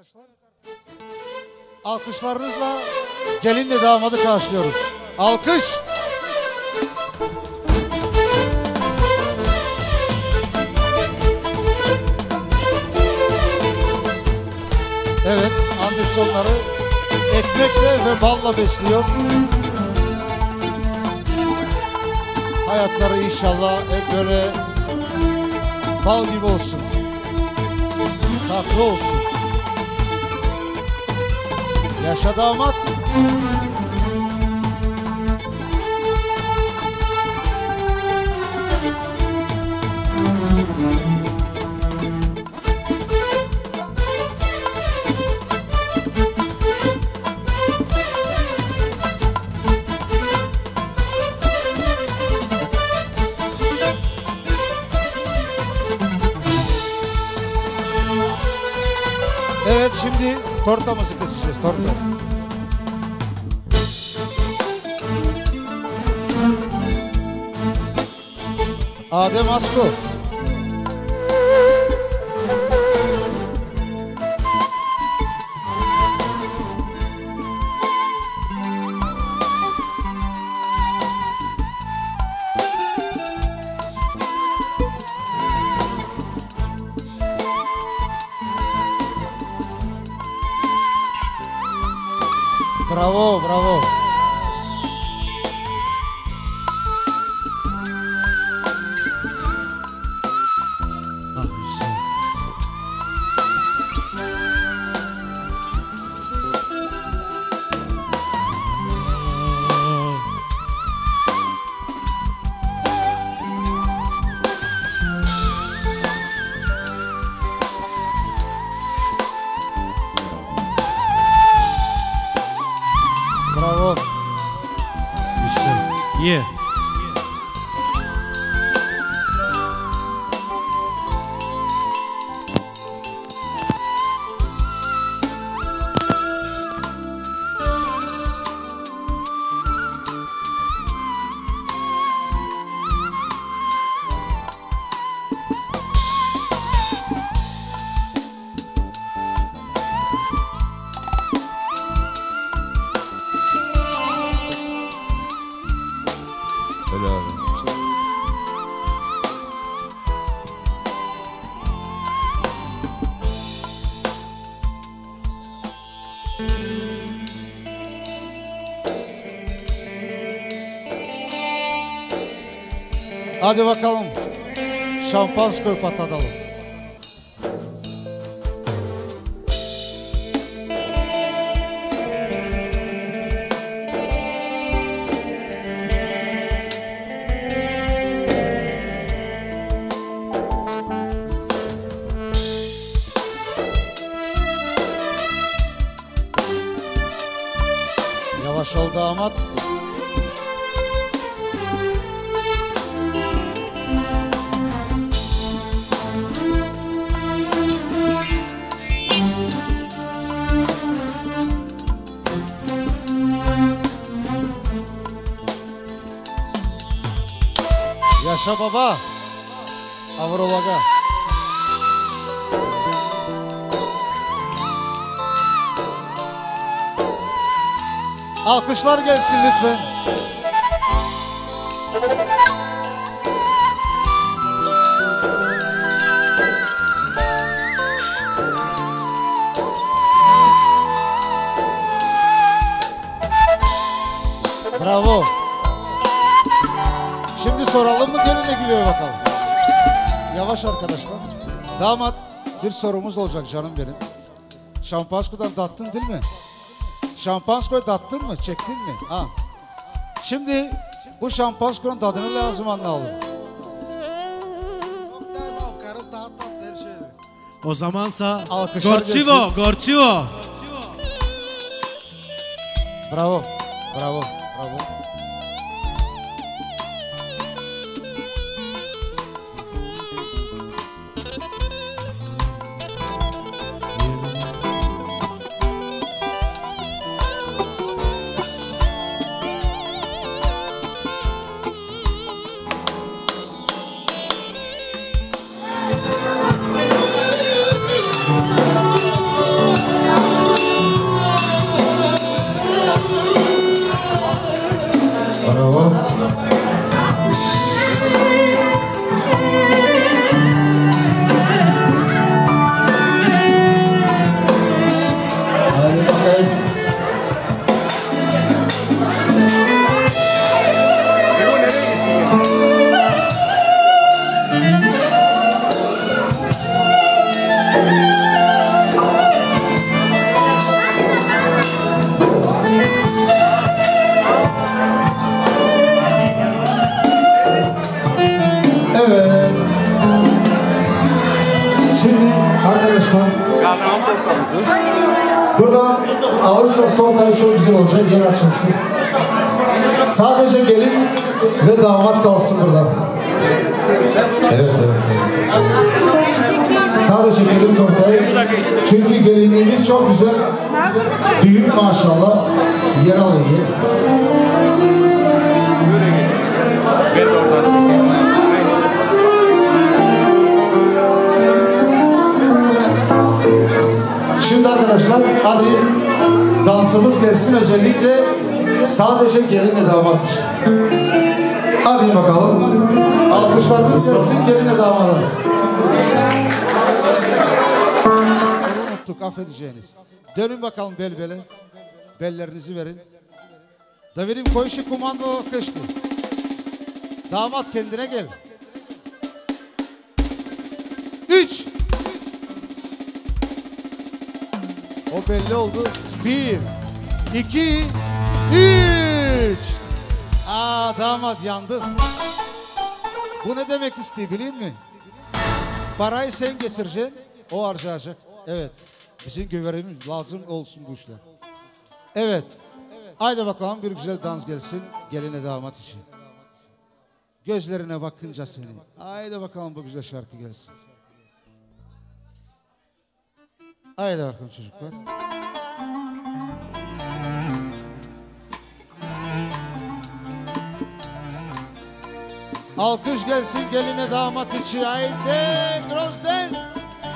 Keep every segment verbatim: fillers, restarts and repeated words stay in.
Alkışlarınızla gelinle damadı karşılıyoruz. Alkış. Evet, annesi onları ekmekle ve balla besliyor. Hayatları inşallah hep böyle bal gibi olsun. Tatlı olsun. Yaşa damat. Evet, şimdi tortamızı keseceğiz, torta. Adem Asko. Bravo, bravo. Bravo. Güzel. Yeah. Öyle abi. Hadi bakalım. Şampanskoy patlatalım. Yavaş ol damat. Yaşa baba. Avrolaga. Alkışlar gelsin lütfen. Bravo. Şimdi soralım mı geline gülüyor bakalım. Yavaş arkadaşlar. Damat, bir sorumuz olacak canım benim. Şampansko'dan tattın değil mi? Şampansko'yu tattın mı? Çektin mi? Ha. Şimdi bu şampansko'nun tadını lazım anlayalım. O zamansa Alkışlar Gorçivo, gelsin. Gorçivo. Bravo, bravo, bravo. nasıl tortayı çok güzel olacak, yer açılsın. Sadece gelin ve damat kalsın burada. Evet, evet. Sadece gelin tortayı. Çünkü gelinliğimiz çok güzel. Büyük maşallah. Yer alıyor. Şimdi arkadaşlar hadi dansımız gelsin, özellikle sadece gelinle damat için. Hadi bakalım. Alkışlarınız gelsin gelinle damada. Unuttuk, affedeceğiniz. Dönün bakalım bel bele. Bellerinizi verin. Davirim koyuşu kumando kıştı. Damat kendine gel. Üç. O belli oldu. Bir, iki, üç. Aa, damat yandı. Bu ne demek istiyor biliyor musun? Parayı sen geçireceksin, o harcayacak. Evet. Bizim göverimiz lazım olsun bu işler. Evet. Haydi bakalım bir güzel dans gelsin geline damat için. Gözlerine bakınca seni. Haydi bakalım bu güzel şarkı gelsin. Haydi bakalım çocuklar. Alkış gelsin geline damat için. Haydi Grozden.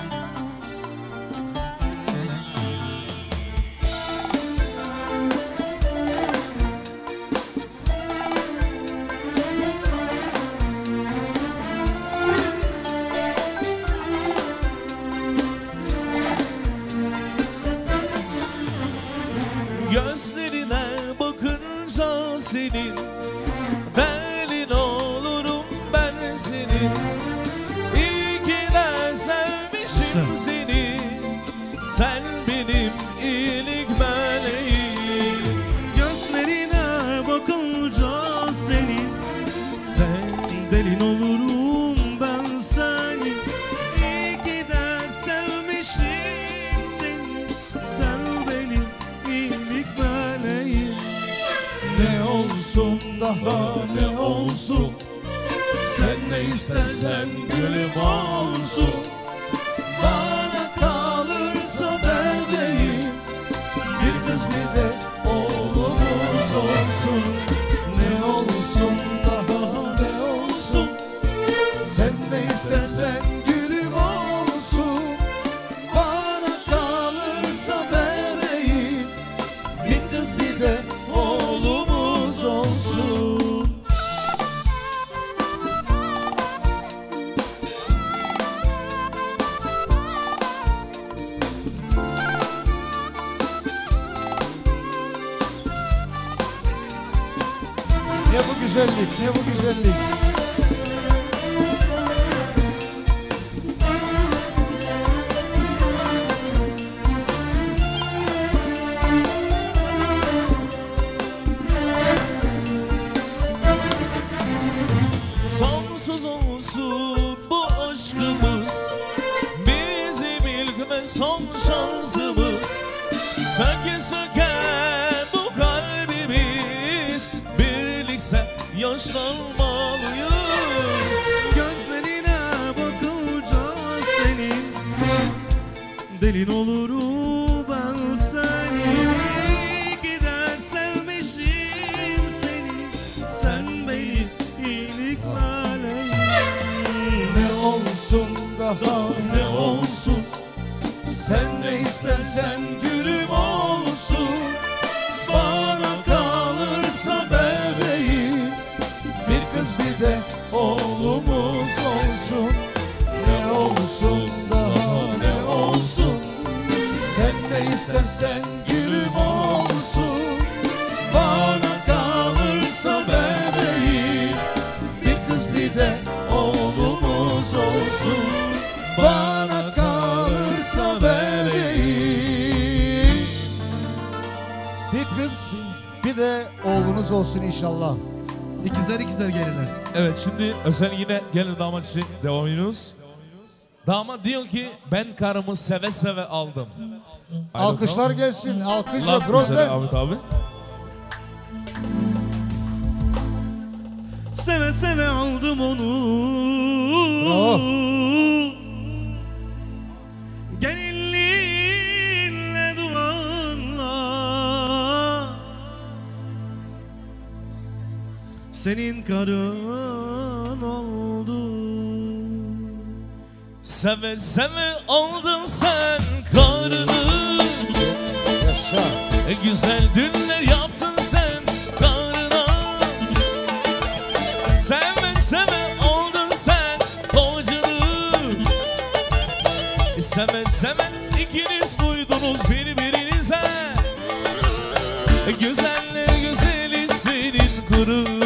Gözlerine bakınca senin, belin olurum ben senin. İyi ki de sevmişim seni, sen benim iyilik meleğim. Gözlerine bakınca senin, ben belin olurum ben senin. İyi ki de sevmişim seni, sen benim iyilik meleğim. Ne olsun daha ne olsun, sen ne istersen gülüm olsun. Bana kalırsa bebeğim, bir kız bir de oğlumuz olsun. Ne olsun daha ne olsun, sen ne istersen gülüm olsun. Bana kalırsa bebeğim, bir kız bir de oğlumuz olsun. Ne bu güzellik, ne bu güzellik. Sonsuz olsun bu aşkımız, bizim ilk ve son şansımız. Söke söke bu kalbimiz, birlikte yaşlanmalıyız. Gözlerine bakınca senin, delin olurum ben senin. İyi ki de sevmişim seni, sen benim iyilik meleğim. Ne olsun daha ne olsun, sen ne istersen gülüm olsun. Bana kalırsa bebeğim, bir kız bir de oğlumuz olsun. Ne olsun daha ne olsun, sen ne istersen gülüm olsun. Bana kalırsa bebeğim, bir kız bir de oğlumuz olsun. Bana kalırsa bebeğim. Bir kız bir de oğlunuz olsun inşallah. İkizler ikizler gelirler. Evet, şimdi özel yine gelin damat için devam ediyoruz. Damat diyor ki ben karımı seve seve aldım. Alkışlar gelsin. Alkışla Laf güzel Grozden. Ahmet abi. Seve seve aldım onu. Bravo. Gelinliğinle duranla senin karın oldu. Seve seve aldın sen karını. Yaşa. E güzel dünler yaptın sen karına. Seve seve aldın sen kocanı. E seve seve ikiniz uydunuz birbirinize. E güzeller güzeli senin kurun.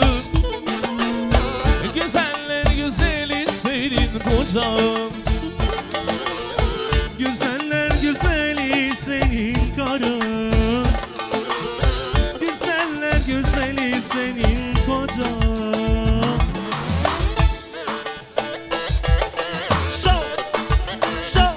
E güzeller güzeli senin kocan. Güzeller güzeli senin karın. Güzeller güzeli senin kocan. Show, show.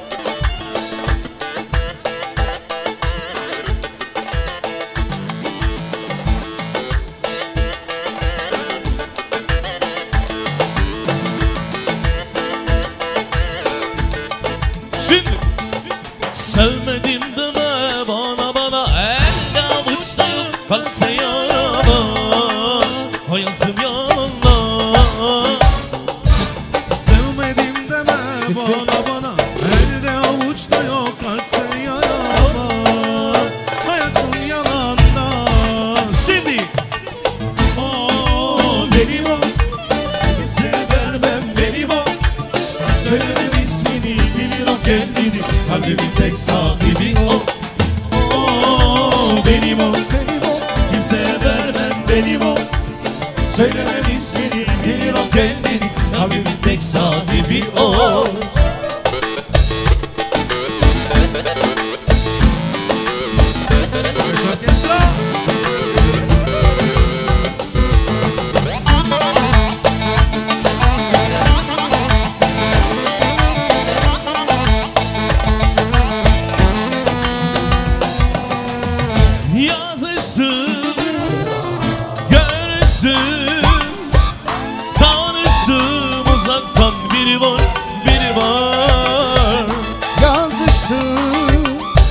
Şimdi sevmedim deme bana bana elde avuçta yok kalpte yarama hayatım yanına. Sevmedim deme bana bana. Elde avuçta yok kalpte yarama. Hayatım yalanda. Şimdi oh, benim o. Seni vermem benim o. Söyledim ismini bilir o kendini. Kalbimin tek sahibi o. Oh, benim o. Kimseye vermem benim o. Söylemem ismini bilir o kendini. Kalbimin tek sahibi o. Orkestra. Yazıştım, görüştüm, tanıştım uzaktan biri var, biri var. Yazıştım,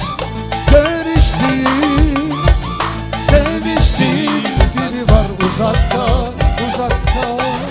görüştüm, sevmiştim. Biri var uzakta, uzakta.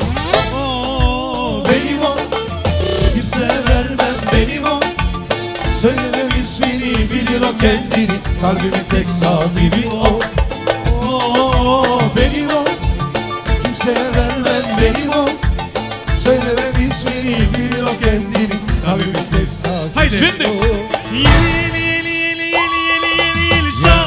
Oh, benim o. Kimse vermem benim o. Söylemem ismini bilir o kendini. Kalbimin tek sahibi o. Oh, benim o. Kimseye vermem benim o. Söylemem ismini bilir o kendini. Kalbimin tek sahibi. Haydi. Şimdi. Yeli yeli yeli yeli yeli yeli yeli şan.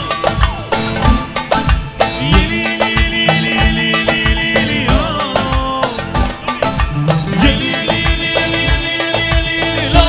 Yeli yeli yeli yeli yeli yeli yeli yeli oh. Yeli yeli yeli yeli yeli yeli yeli yeli la.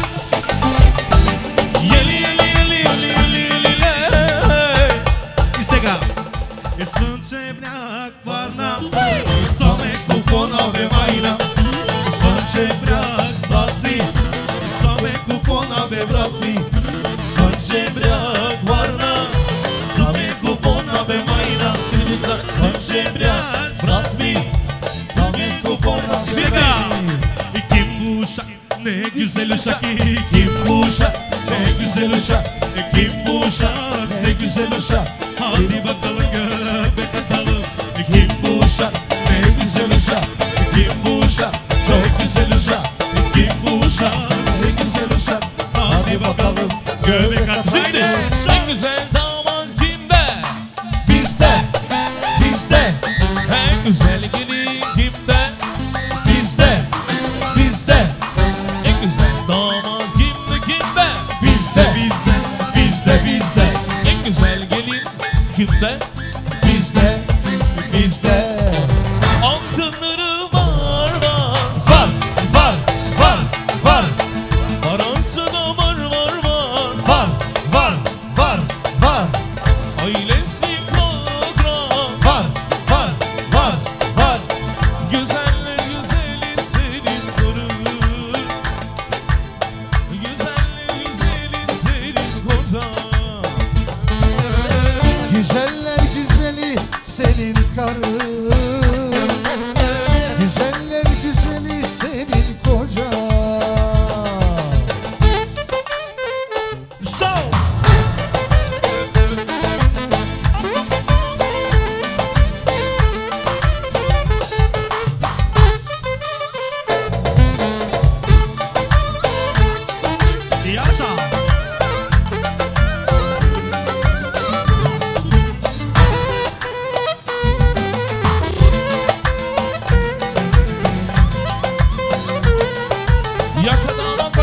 Yeli yeli yeli yeli yeli yeli la. Istega. Slunce brak varna. Same kupona ve majna. Slunce brak zlati. Same kupona ve brazi. Slunce brak varna. Same kupona ve majna. Slunce brak zlati. Same kupona ve Siga. Kim bu uşak ne güzel uşak. Kim bu uşak ne güzel uşak. Kim bu uşak ne güzel uşak. Hadi bakalım göbek atalım. Kim bu uşak ne güzel uşak. Kim bu uşak çok güzel uşak. Kim bu uşak ne güzel uşak. Hadi bakalım göbek atalım. Şimdi en güzel damat kimde? Bizde, bizde, En güzel gelin kimde? bizde, bizde, En güzel damat kimde kimde? bizde, bizde, bizde, bizde, En güzel gelin kimde? bizde, bizde. Altınları var var, Var, var, var, var, parası da var var var. var, var, var, var, Ailesi program, var, var, var, var. güzeller güzeli senin karın.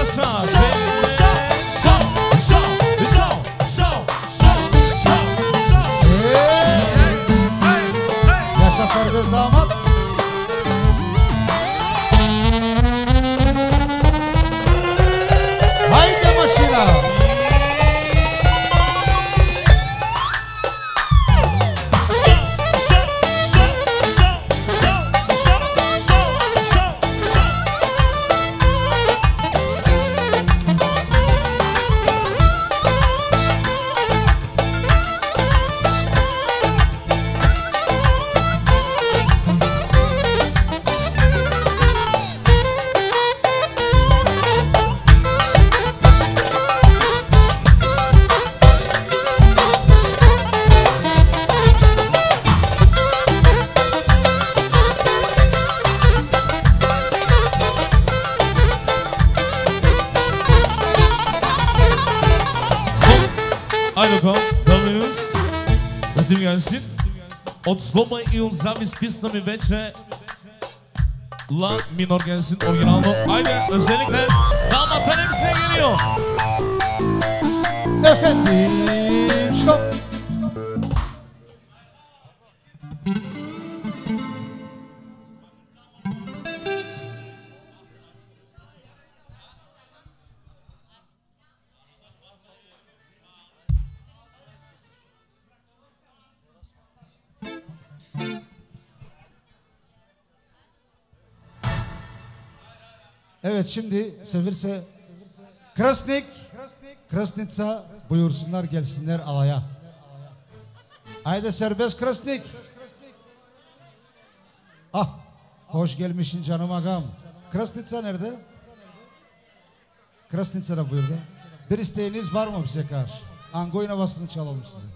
Varsa sol sol sol sol sol sol sol sol. Hey, hey, hey. Yaşa serbest damat. Haydi maşina. Haydi bakalım, dalıyoruz. Ödüm gelsin. От слома и от запис писнами вече La minor gelsin orijinalno. Haydi özellikle damatlar hepsine geliyor. Efendim stop. Evet şimdi sevirse Krasnik, Krasnitsa buyursunlar gelsinler alaya. Haydi serbest Krasnik. Ah hoş gelmişsin canım agam. Krasnitsa nerede? Krasnitsa da buyurdu. Bir isteğiniz var mı bize karşı? Angoy havasını çalalım size.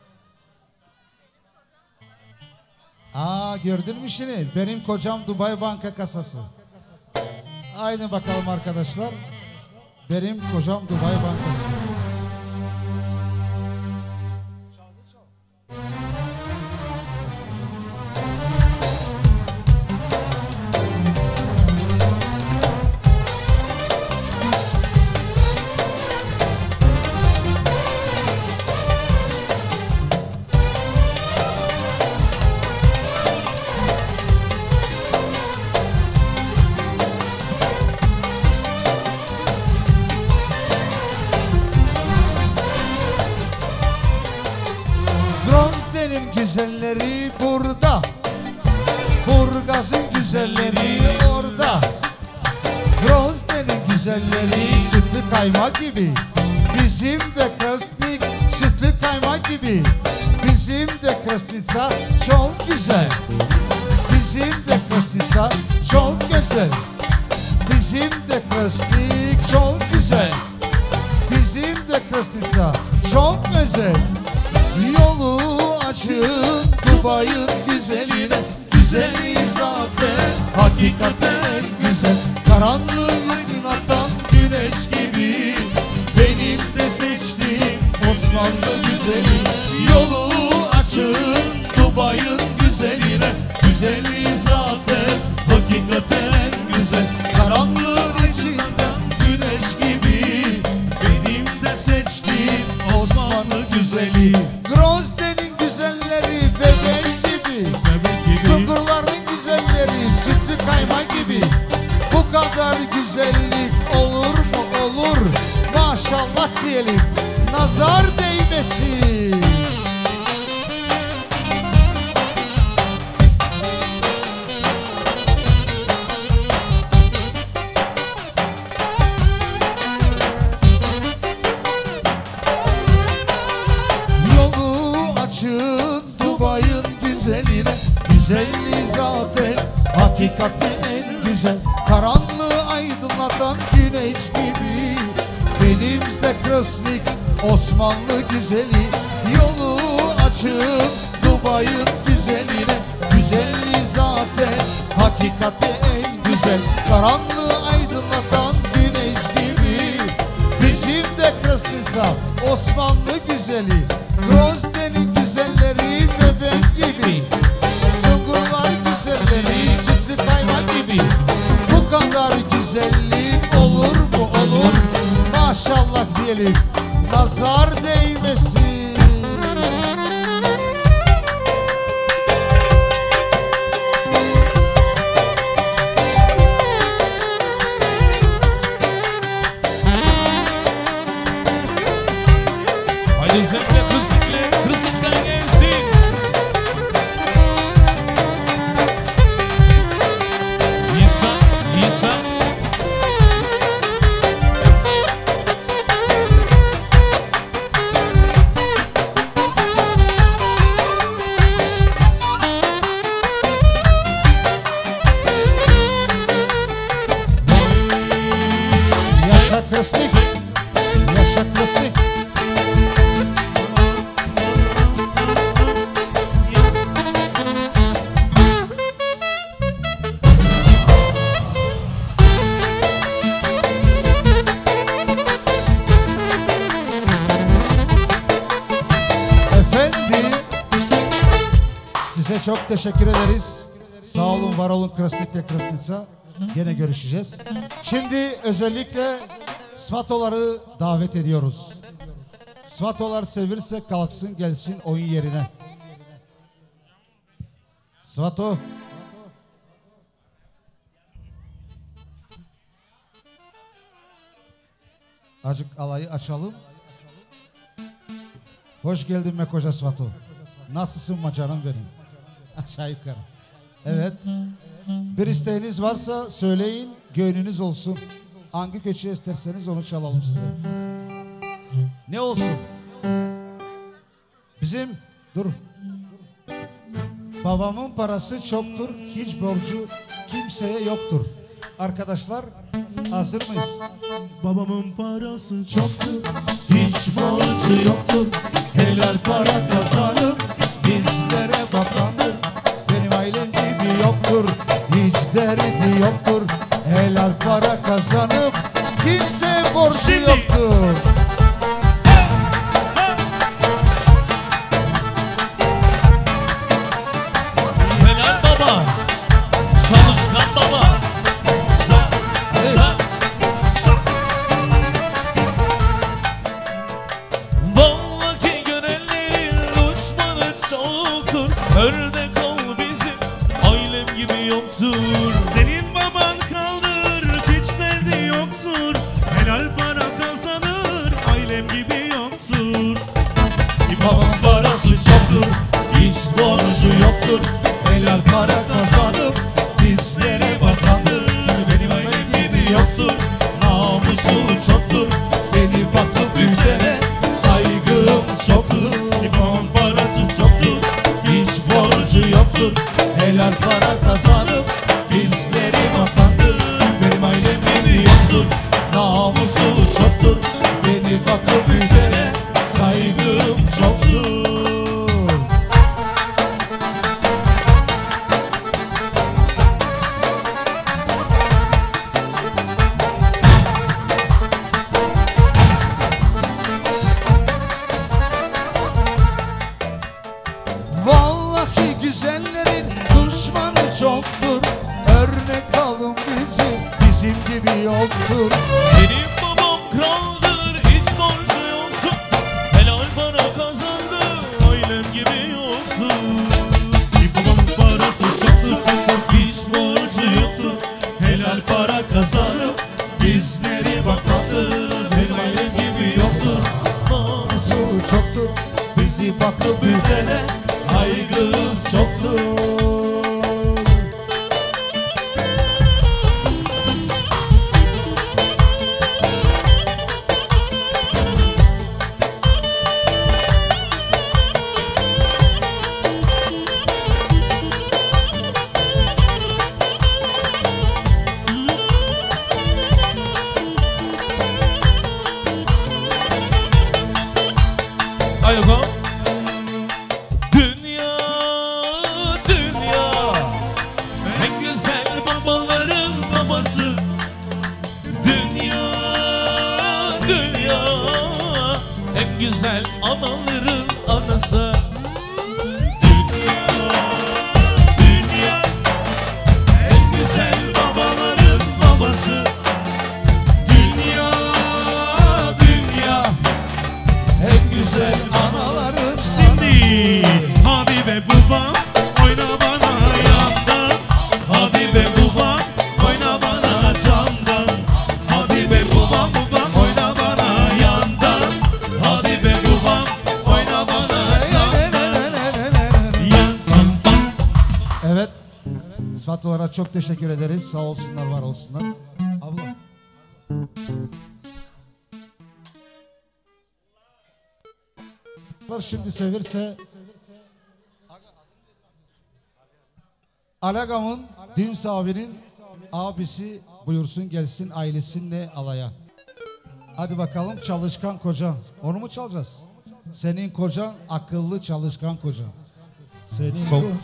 Aa gördün mü şimdi? Benim kocam Dubai Banka kasası. Aynı bakalım arkadaşlar. Benim kocam Dubai Bankası. Güzelleri burada, Burgaz'ın güzelleri orada. Grozde'nin güzelleri sütlü kaymak gibi, bizim de Krasnik sütlü kaymak gibi. Bizim de Krasnitsa çok güzel, bizim de Krasnitsa çok güzel. Bizim de Krasnik çok güzel, bizim de Krasnitsa çok özel. Yolu açın Dubai'nin güzeline, güzelliği zaten hakikaten güzel. Karanlığın atan güneş gibi, benim de seçtiğim Osmanlı güzeli. Yolu açın Dubai'nin güzeline, güzelliği zaten hakikaten güzel. Karanlığın içinden güneş gibi, benim de seçtiğim Osmanlı güzeli. Grozde'nin güzelleri bebek gibi, Sungurların güzelleri sütlü kaymak gibi. Bu kadar güzellik olur mu olur, maşallah diyelim, nazar değmesin. Güzeline, güzelliği zaten hakikaten güzel. Karanlığı aydınlatan güneş gibi, benim de Krasnik Osmanlı güzeli. Yolu açın Dubai'nin güzeline, güzelliği zaten hakikaten güzel. Karanlığı aydınlatan güneş gibi, bizim de Krasnitsa Osmanlı güzeli. Grozde'nin güzelleri bebek gibi, Sungurlar güzelleri sütlü kaymak gibi. Bu kadar güzellik olur mu olur, diyelim. Nazar değmesin. Haydi zemle kızlıklı, kızlıklar gelsin. İsa, İsa. Yaşa kıstık, yaşa kıstık. Efendim, size çok teşekkür ederiz. Sağ olun, var olun Krasnik ve Krasnica. Gene görüşeceğiz. Şimdi özellikle Svatoları davet ediyoruz. Svatolar sevirse kalksın gelsin oyun yerine. Svato. Acık alayı açalım. Hoş geldin be koca Svato. Nasılsın ma canım benim? Aşağı yukarı. Evet. Bir isteğiniz varsa söyleyin, gönlünüz olsun. Hangi köşeye isterseniz onu çalalım size. Ne olsun? Bizim, dur. Babamın parası çoktur, hiç borcu kimseye yoktur. Arkadaşlar, hazır mıyız? Babamın parası çoktur, hiç borcu yoktur. Helal para kazanıp bizlere bakanır. Benim ailem gibi yoktur, hiç derdi yoktur. Helal para kazanıp kimse borcu yoktur. Helal baba, çalışkan baba. Sa, sa, sa. Vallahi görenlerin düşmanı çoktur. Örnek ol bizim, ailem gibi yoktur. Senin baban kaldır, hiç derdi yoktur. Helal para kazanır, ailem gibi yoktur. Babamın parası çoktur, hiç borcu yoktur. Helal para kazanıp bizlere bakandır. Benim ailem gibi yoktur, namusu çoktur. Seni bakıp üzere saygım çoktur. Babamın parası çoktur, hiç borcu yoktur. Helal para kazanıp bizlere bakandır. Benim ailem gibi yoktur, namusu çoktur. Beni bakıp üzere saygım çoktur. Vallahi güzellerin düşmanı çoktur. Örnek alın bizi, bizim gibi yoktur. Benim babam kraldır, hiç borcu yoksun. Helal para kazandı, ailem gibi yoksun. Babamın parası çoktur, hiç borcu yoktur. Helal para kazanıp bizleri bakandır. Benim ailem gibi yoktur, namusu çoktur. Bizi bakıp üzere saygımız çoktur. Haydi bakalım. Dünya, dünya, en güzel babaların babası. Dünya, dünya, en güzel anaların anası. Dünya, dünya, en güzel babaların babası. Dünya, dünya, Aşkolara çok teşekkür ederiz. Sağ olsunlar, var olsunlar. Abla. Şimdi sevirse Alagam'ın Düğüns abinin abisi buyursun gelsin ailesinle alaya. Hadi bakalım çalışkan kocan. Onu mu çalacağız? Senin kocan akıllı çalışkan kocan. Senin Son. kocan.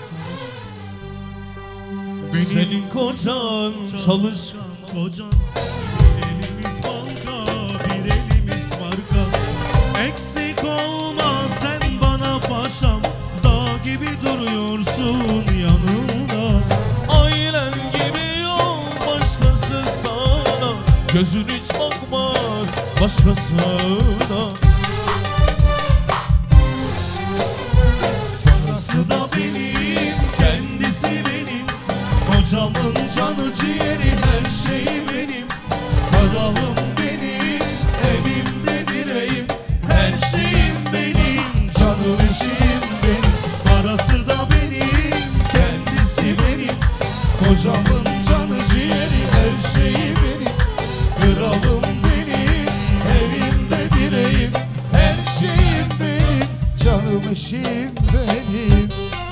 Senin kocan çalışkan kocan. Bir elimiz balka, bir elimiz marka. Eksik olma sen bana paşam. Dağ gibi duruyorsun yanımda. ailen gibi yok başkası sana. Gözün hiç bakmaz başkasına. Parası da benim, kendisi benim. Kocamın canı ciğeri, her şeyi benim. Kralım benim, evimde direğim. Her şeyim benim, canım işim benim. Parası da benim, kendisi benim. Kocamın canı ciğeri, her şeyi benim. Kralım benim, evimde direğim. Her şeyim benim, canım işim benim.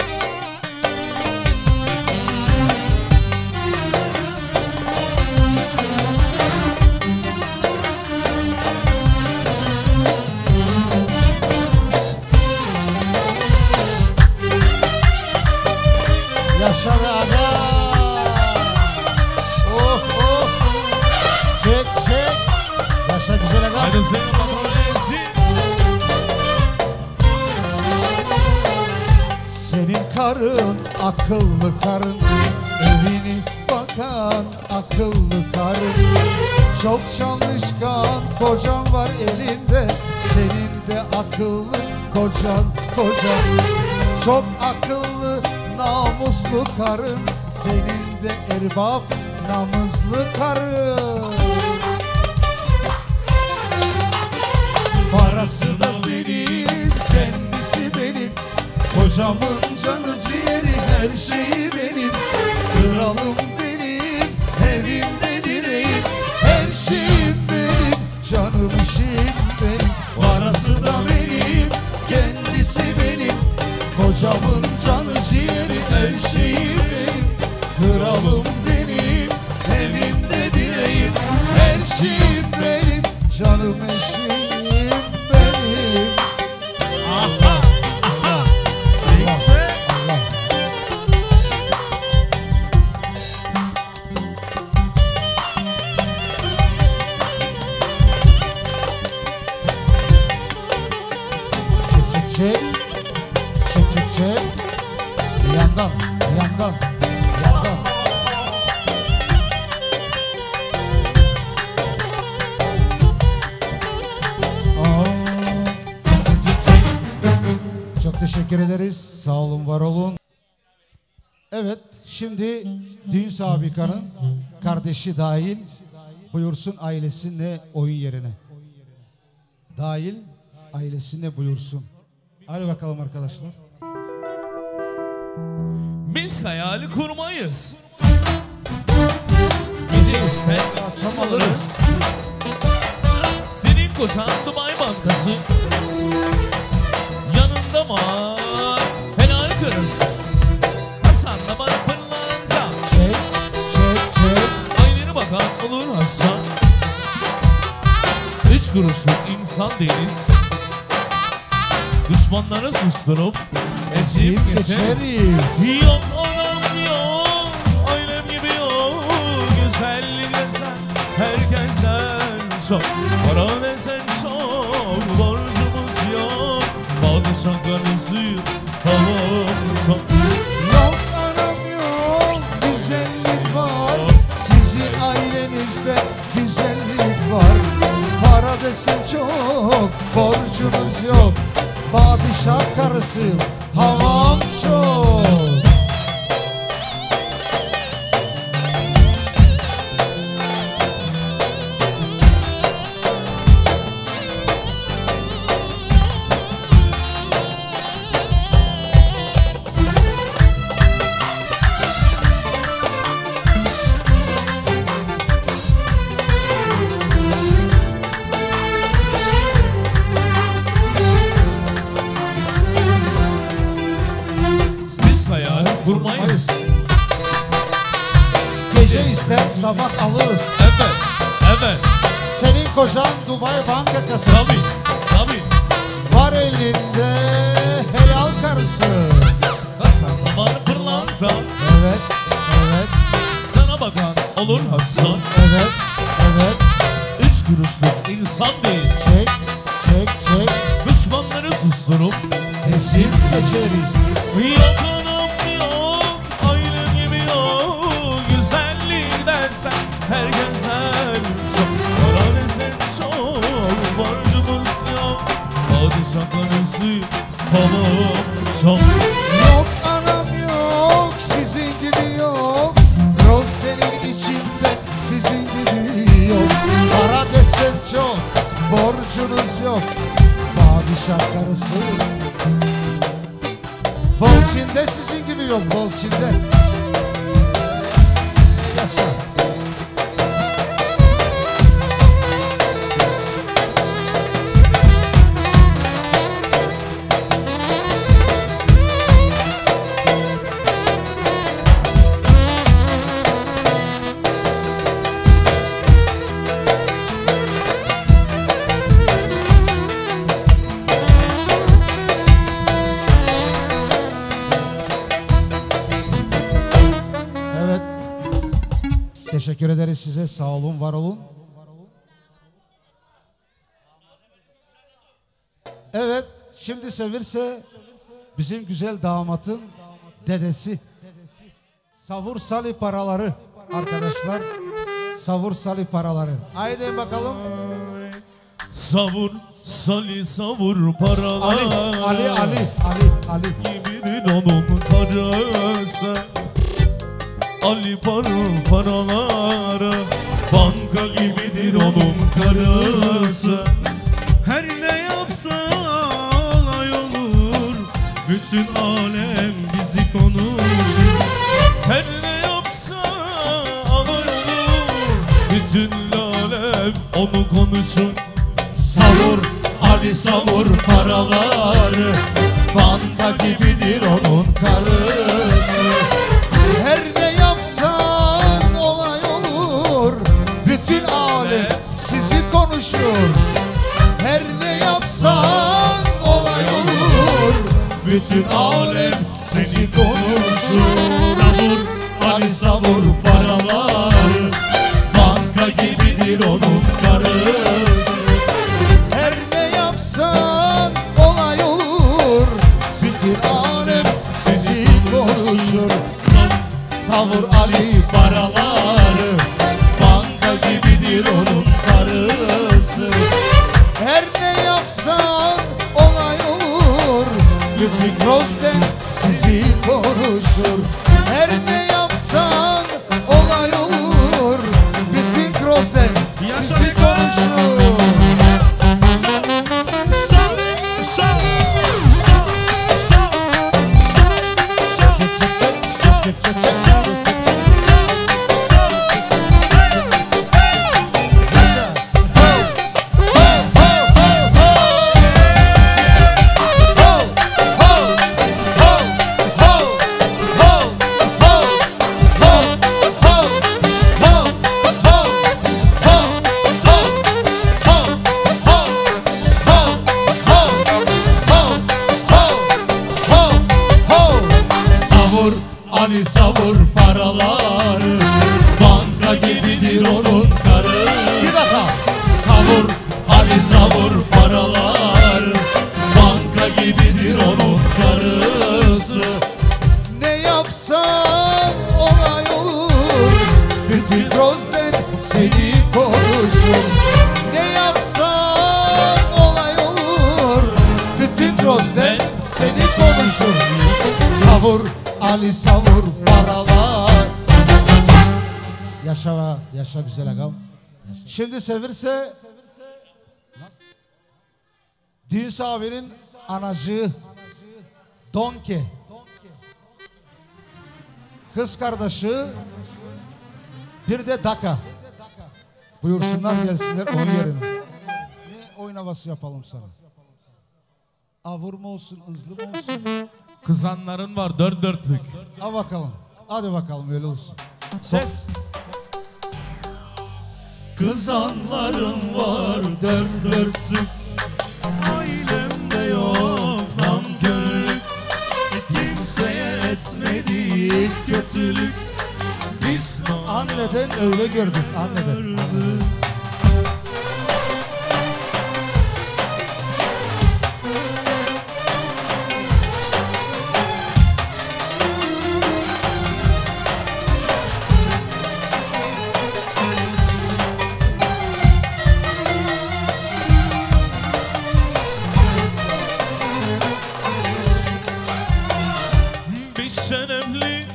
Yaşa be aga. Oh oh. Çek çek. Yaşa güzel aga. Haydi senin patronesi. Senin karın akıllı karın, evini bakan akıllı karın. Çok çalışkan kocan var elinde, senin de akıllı kocan kocan. Çok akıllı namuslu karın, senin de erbap namızlı karın. Parası da benim, kendisi benim. Kocamın canı ciğeri, her şeyi benim. Kralım benim, evimde direğim. Her şeyim benim, canım işim benim. Parası da benim, kendisi benim. Kocamın canı ciğeri, her şeyi benim. Kralım benim, evimde direğim. Her şeyim benim, canım eşim benim. Aha, aha. Seyse. Allah. Çek çek çek çek çek. Bir yandan, bir yandan, bir yandan. Aa. Çok teşekkür ederiz. Sağ olun, var olun. Evet, şimdi Düğün Sabika'nın kardeşi dahil buyursun ailesinle oyun yerine. Dahil ailesinle buyursun. Hadi bakalım arkadaşlar. Biz hayali kurmayız. Gece ise Akşam alırız. alırız. Senin kocan Dubai Bankası. Yanında mı? Helal karısı. Hasan'la bana pırlanta. Çek, çek, çek. Ailene bakan olur Hasan. Üç kuruşluk insan değiliz. Düşmanları susturup ezip Ezip geçer. geçeriz. Yok anam yok, ailem gibi yok. Güzellik desen herkesten çok. Para desen çok, borcumuz yok. Padişah karısı havamız çok. Yok anam yok, güzellik var. Sizin ailenizde güzellik var. Para desen çok, borcunuz yok. Padişah karısı, havam çok. Gece ister sabah alırız. Evet, evet. Senin kocan Dubai banka kasası. Tabii, tabii. Var elinde helal karısı. Hasan var pırlanta. Evet, evet, Sana bakan olur Hasan. evet, evet. Üç kuruşluk insan değilsin. Çek, çek, çek. Düşmanları susturup Esir geçeriz. yok anam yok, aile gibi yok. Güzellik dersen her güzel çok. Para desen çok, borcumuz yok. Padişah karısı falan çok. Yok anam yok, sizin gibi yok. Rozdenin içinde sizin gibi yok. Para desen çok, borcunuz yok. Padişah karısı. Volçin'de sizin gibi yok, Volçin'de. Yaşa. Evet. Teşekkür ederiz size. Sağ olun, var olun. Evet, şimdi sevirse bizim güzel damatın dedesi. Savur sali paraları arkadaşlar. Savur sali paraları. Haydi bakalım. Savur, sali savur paralar. Ali, Ali, Ali, Ali, Ali. Gibidir onun parası. Ali para paraları. Banka gibidir onun karısı. Her ne yapsa alay olur. Bütün alem bizi konuşur. Her ne yapsa alay olur. Bütün alem onu konuşur. Savur, Ali savur paraları. Banka gibidir onun karısı. Her ne yapsan olay olur. Bütün alem sizi konuşur. Her ne yapsan olay olur. Bütün alem sizi konuşur. Savur, Ali savur paraları. Banka gibidir onun karısı. Her ne yapsan olay olur. Sizin alem sizi konuşur. Savur Ali paraları. Banka gibidir onun karısı. Her ne yapsan olay olur. Bütün Rozden sizi konuşur. Her ne yapsan olay olur. Bütün Rozden sizi konuşur. Ali savur paraları. Banka gibidir onun karısı. Bir daha savur Ali savur paraları. Banka gibidir onun karısı. Ne yapsan olay olur. Bütün Rozden seni konuşur. Ne yapsan olay olur. Bütün Rozden seni konuşur. Savur Ali savur paralar. Yaşa va, yaşa güzel agam. Şimdi sevirse Düğün abinin anacığı Donke, kız kardeşi bir de Daka. Buyursunlar gelsinler onun yerine. Ne oyun havası yapalım sana? Avur mu olsun, hızlı mı olsun? Kızanların var dört dörtlük. Ha bakalım. Hadi bakalım öyle olsun. Ses. Kızanlarım var dört dörtlük, ailemde yok nankörlük, kimseye etmedik kötülük, biz Anneden öyle gördük, anneden. Biz şerefli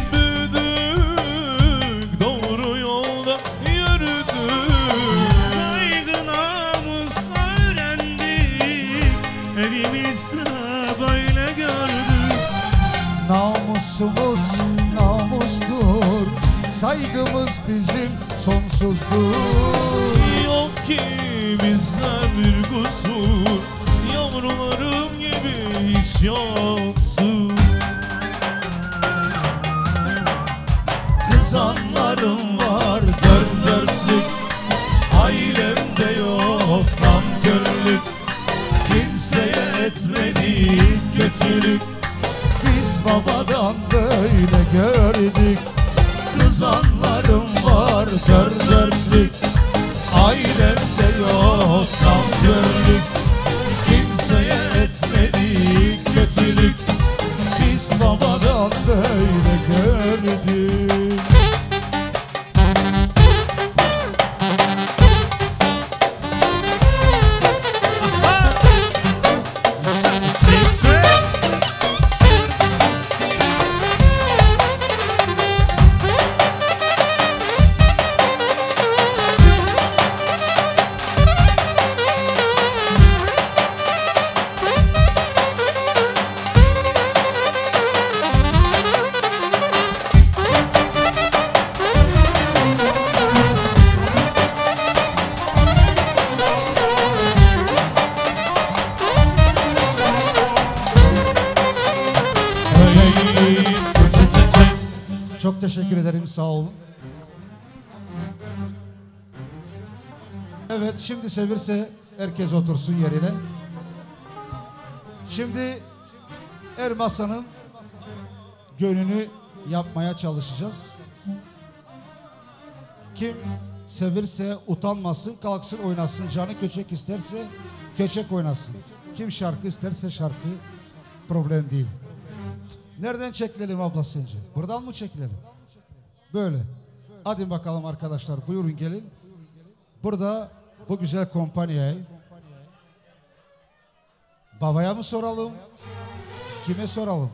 büyüdük, doğru yolda yürüdük. saygı namus öğrendik, evimizde böyle gördük. Namusumuz namustur, saygımız bizim sonsuzdur. Yok ki bize bir kusur, yavrularım gibi hiç yoksun. Kızanlarım var dört dörtlük, ailemde yok nankörlük, kimseye etmedik kötülük, Biz babadan böyle gördük. kızanlarım var dört dörtlük, ailemde yok nankörlük, kimseye etmedik kötülük, Biz babadan böyle gördük. Çok teşekkür ederim, sağ olun. Evet, şimdi sevirse herkes otursun yerine. Şimdi her masanın gönlünü yapmaya çalışacağız. Kim sevirse utanmasın, kalksın oynasın. Canı köçek isterse köçek oynasın. Kim şarkı isterse şarkı, problem değil. Nereden çekilelim abla sence? Buradan mı çekilelim? Böyle. Hadi bakalım arkadaşlar, buyurun gelin. Burada bu güzel kompanyaya babaya mı soralım? Kime soralım?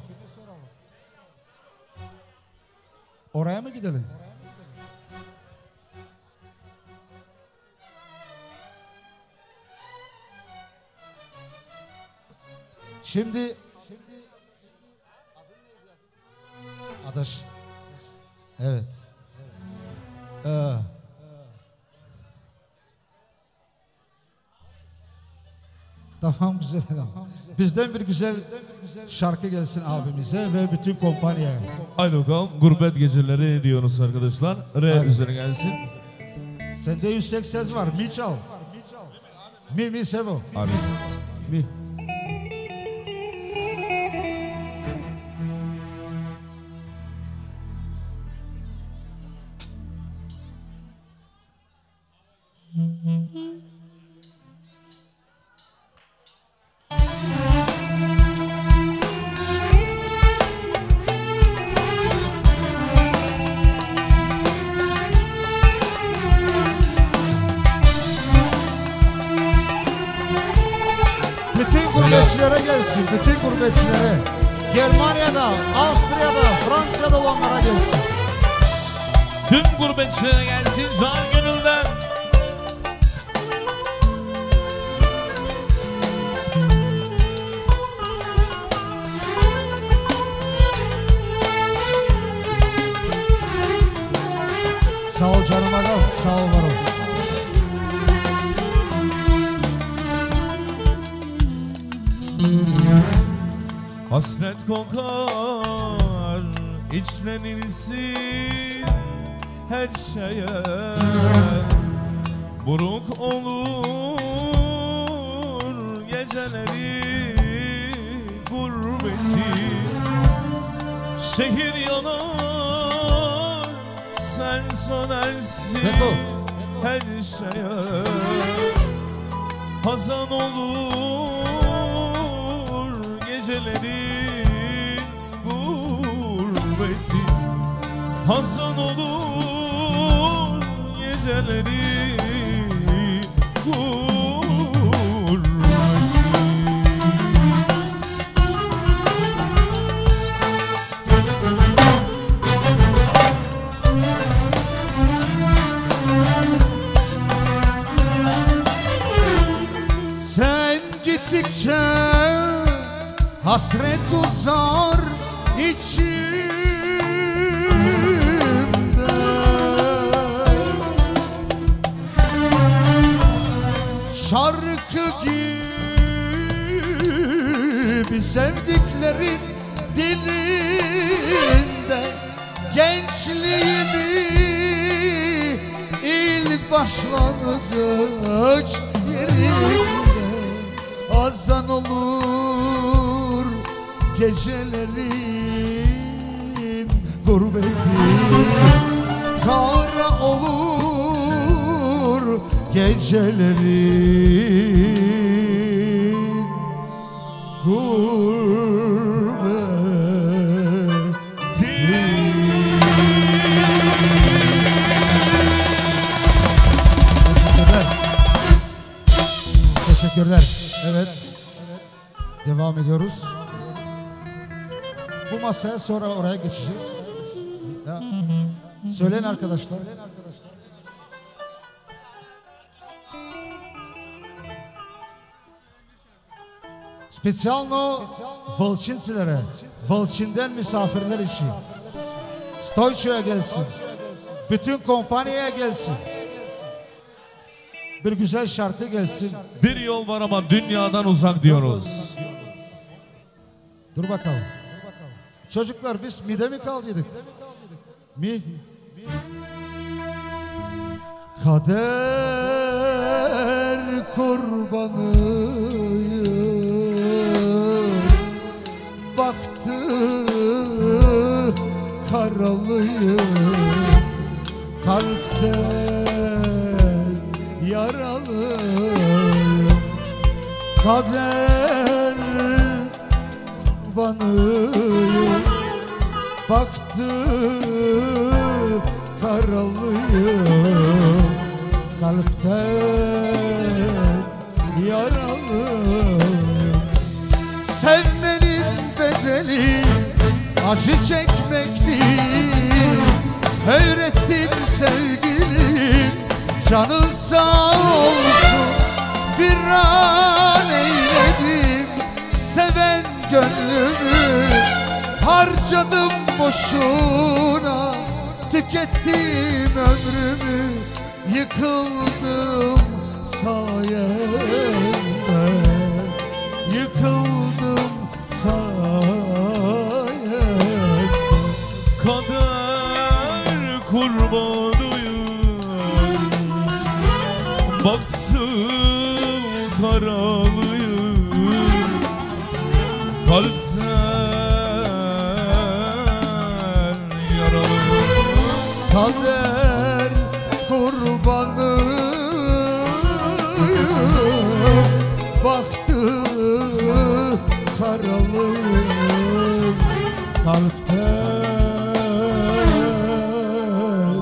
Oraya mı gidelim? Şimdi Adaş. Evet. Ee, tamam güzel. Bizden bir güzel şarkı gelsin abimize ve bütün kompanyaya. Haydi bakalım, gurbet geceleri diyoruz arkadaşlar. R üzerine gelsin. Sende yüksek ses var. Mi çal. Mi mi sevo. Abi. Mi. Bütün gurbetçilere gelsin. Bütün gurbetçilere. Germanya'da, Avusturya'da, Fransa'da olanlara gelsin. Tüm gurbetçilere gelsin can gönülden. Sağ ol canım ağam, sağ ol varım. Hasret kokar, içlenirsin her şeye. buruk olur geceleri gurbeti. Şehir yanar, sen sönersin her şeye. Hazan olur gecelerin gurbeti. Hazan olur gecelerin gurbeti. Sen gittikçe hasret uzar içimde. Şarkı gibi sevdiklerin dilinde gençliğimi ilk başlangıç yerinde. Azan olur gecelerin gurbeti, kara olur gecelerin gurbeti. Teşekkürler. Evet. Devam ediyoruz. Bu masaya sonra oraya geçeceğiz. Ya. Söyleyin arkadaşlar. Specjalno Volçinsilere, Volçin'den misafirler için. Stoyço'ya gelsin. Bütün kompanyaya gelsin. Bir güzel şarkı gelsin. Bir yol var ama dünyadan uzak diyoruz. Dur bakalım. Çocuklar biz mide mi kaldıydık? Mi? Kader kurbanıyım, baktı karalıyım, kalpten yaralıyım. Kader banıyım, baktı karalıyım, kalpten yaralıyım. Sevmenin bedeli acı çekmekti. Öğrettin sevgilim, canın sağ olsun. Viran eyledim seven gönlümü, harcadım boşuna, tükettim ömrümü, yıkıldım sayende, yıkıldım sayende. Kader kurbanıyım, baksın karalıyım, kalpten yaralıyım. Kader kurbanıyım, baktı karalıyım, kalpten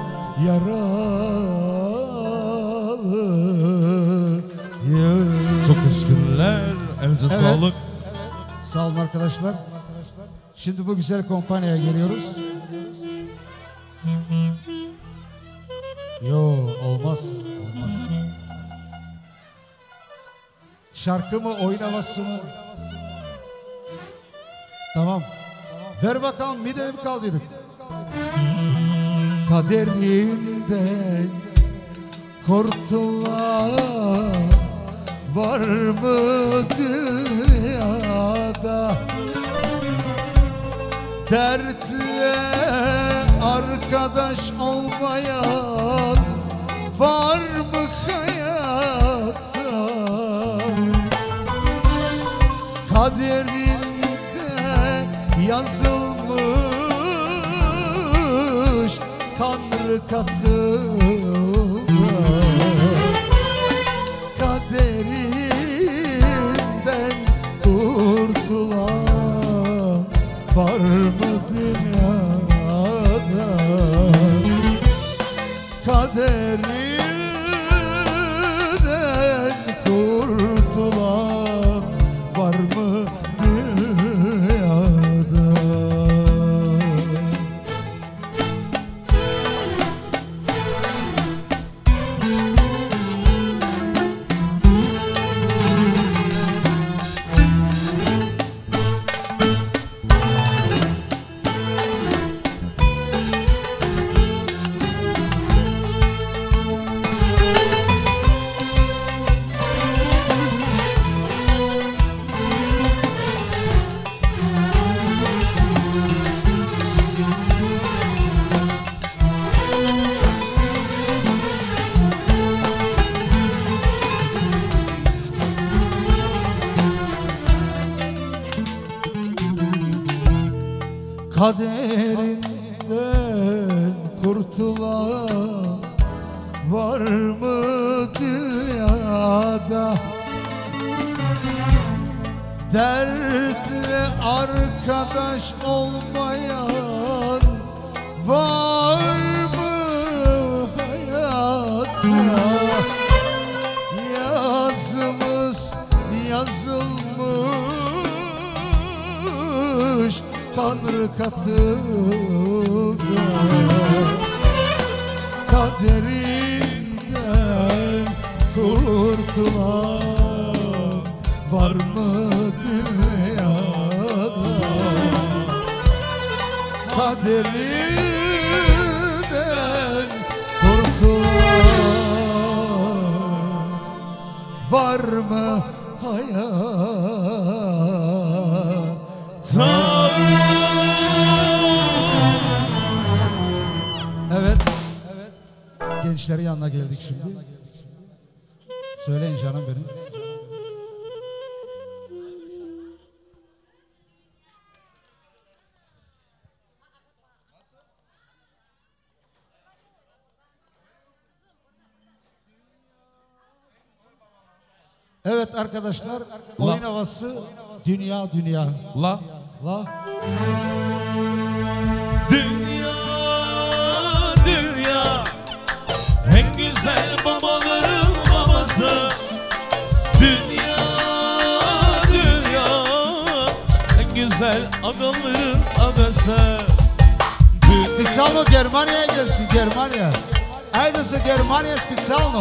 yaralıyım. Çok teşekkürler. Elinize Evet. sağlık. Sağ olun arkadaşlar. Şimdi bu güzel kompanyaya geliyoruz. Yo, olmaz. Olmaz. Şarkı mı, oyun havası mı? Tamam. Ver bakalım, mide mi kaldıydık? Kaderimden kurtulan var mı dünyada? Dertle arkadaş olmayan var mı hayatta? Kaderinde yazılmış Tanrı katında. Kaderinden kurtulan var mı dünyada? Kaderinden kurtulan var mı dünyada? Kaderinden kurtulan var mı dünyada? Dertle arkadaş olmayan var mı hayatta? Yazımız yazılmış Tanrı katında. Kaderinden kurtulan var mı dünyada? Kaderinden kurtulan var mı hayatta? Evet, evet. Gençlerin yanına geldik şimdi. Söyleyin canım benim. Evet arkadaşlar, oyun havası dünya dünya. La. La. Dünya, dünya, en güzel babaların babası. Dünya, dünya, en güzel agaların agası. Specjalno Germania'ya gelsin, Germania. Aynısı Germania Specjalno.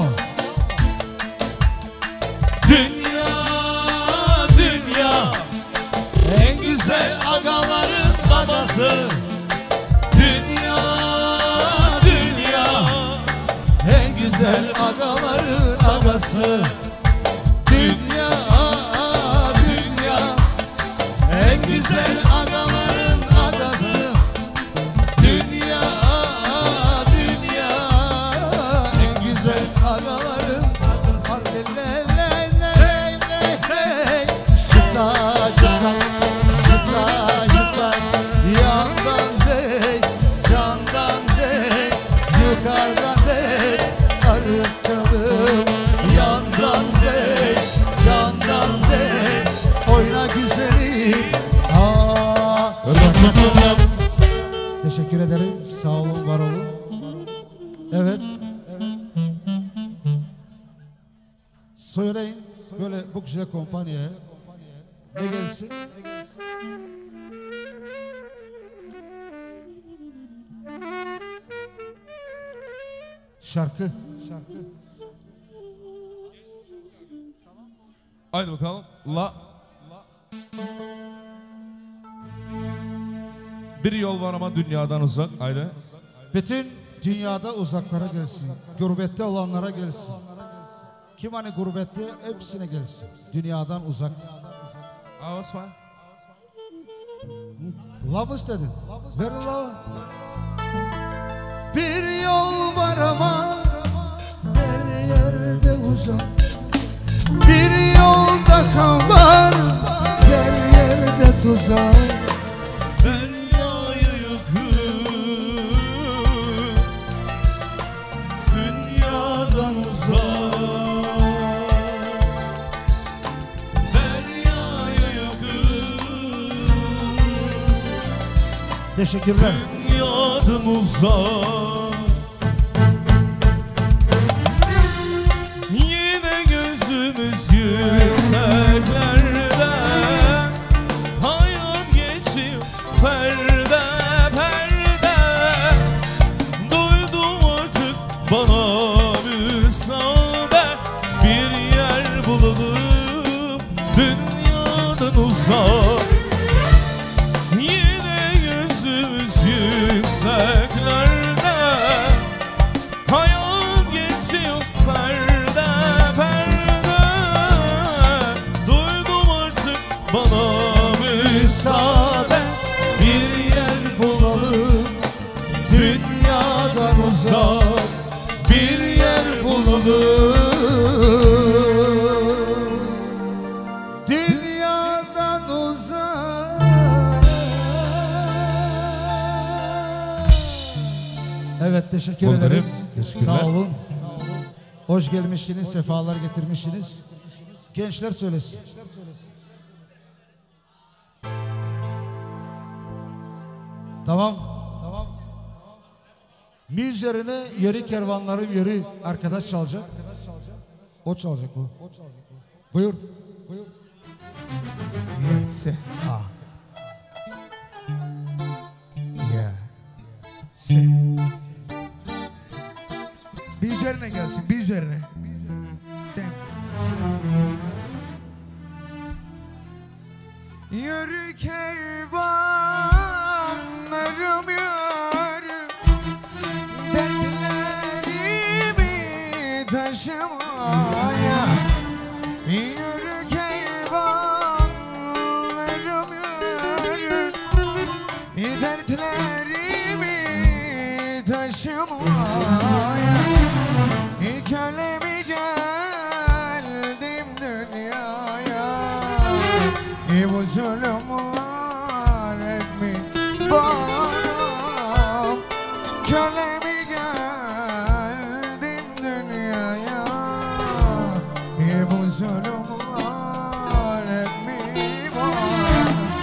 Dünya, dünya, en güzel agaların babası. Dünya, dünya, en güzel agaların agası. Dünya, dünya, En güzel agaların agası. dünya, dünya, en güzel agaların agası. Sıkla, sıkla, sıkla, sıkla. Yandan dey, candan dey, yukarıdan dey, arıkalım. Yandan dey, candan dey, oyna güzelim. Aa, teşekkür ederim. Sağ olun, var olun. Evet. Söyleyin böyle bu güzel kompanyaya ne gelsin? Şarkı. Şarkı. Haydi bakalım. La. Bir yol var ama dünyadan uzak. Haydi. Bütün dünyada uzaklara gelsin. Gurbette olanlara gelsin. Kim hani gurbette hepsine gelsin. Dünyadan uzak. Aa, Osman. Love istedin. Ver love. Bir yol var ama uzak. Bir yolda kan var, her yerde tuzak. Deryaya yakın, dünyadan uzak. Deryaya yakın, Teşekkürler. dünyadan uzak. Yine gözümüz yükseklerde, hayat geçiyor perde perde. Duydum artık bana müsaade, bir yer bulalım dünyadan uzak. Yine gözümüz yükseklerde, hayat geçiyor perde perde. Duydum artık bana müsaade, bir yer bulalım dünyadan uzak. Bir yer bulalım Dünyadan uzak. Evet, teşekkür Onları- ederim. teşekkürler. Sağ olun. Hoş gelmişsiniz, sefalar getirmişsiniz. Gençler söylesin. Tamam. Tamam. Mi üzerine yörü kervanlarım yörü arkadaş çalacak. O çalacak bu. Buyur. Buyur. Se. Ah. Yeah. Se. Bir üzerine gelsin, bir üzerine. Dem. Yürü kervanlarım yürü, dertlerimi taşımaya. Yürü kervanlarım yürü, dertlerimi taşımaya. Köle mi geldim dünyaya, bu zulümler hep mi bana? Köle mi geldim dünyaya, bu zulümler hep mi bana?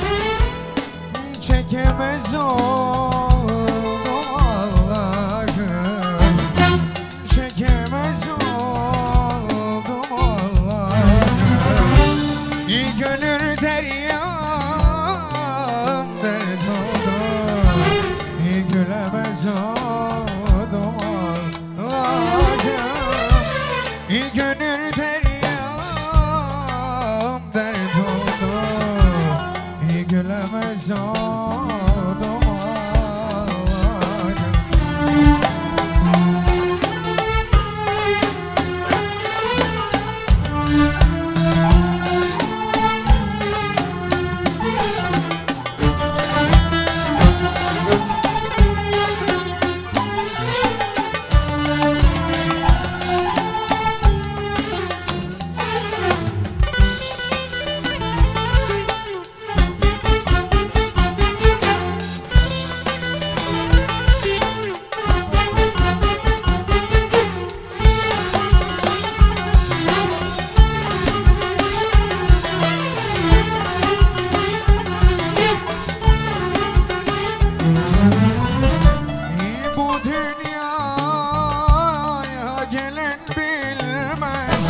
Çekemez oldum Allah'ım, çekemez oldum Allah'ım. Gönül deryam dert oldu, gülemez oldum Allah'ım. Gönül deryam dert oldu, gülemez oldum Allah'ım. Bu dünyaya gelen bilmez,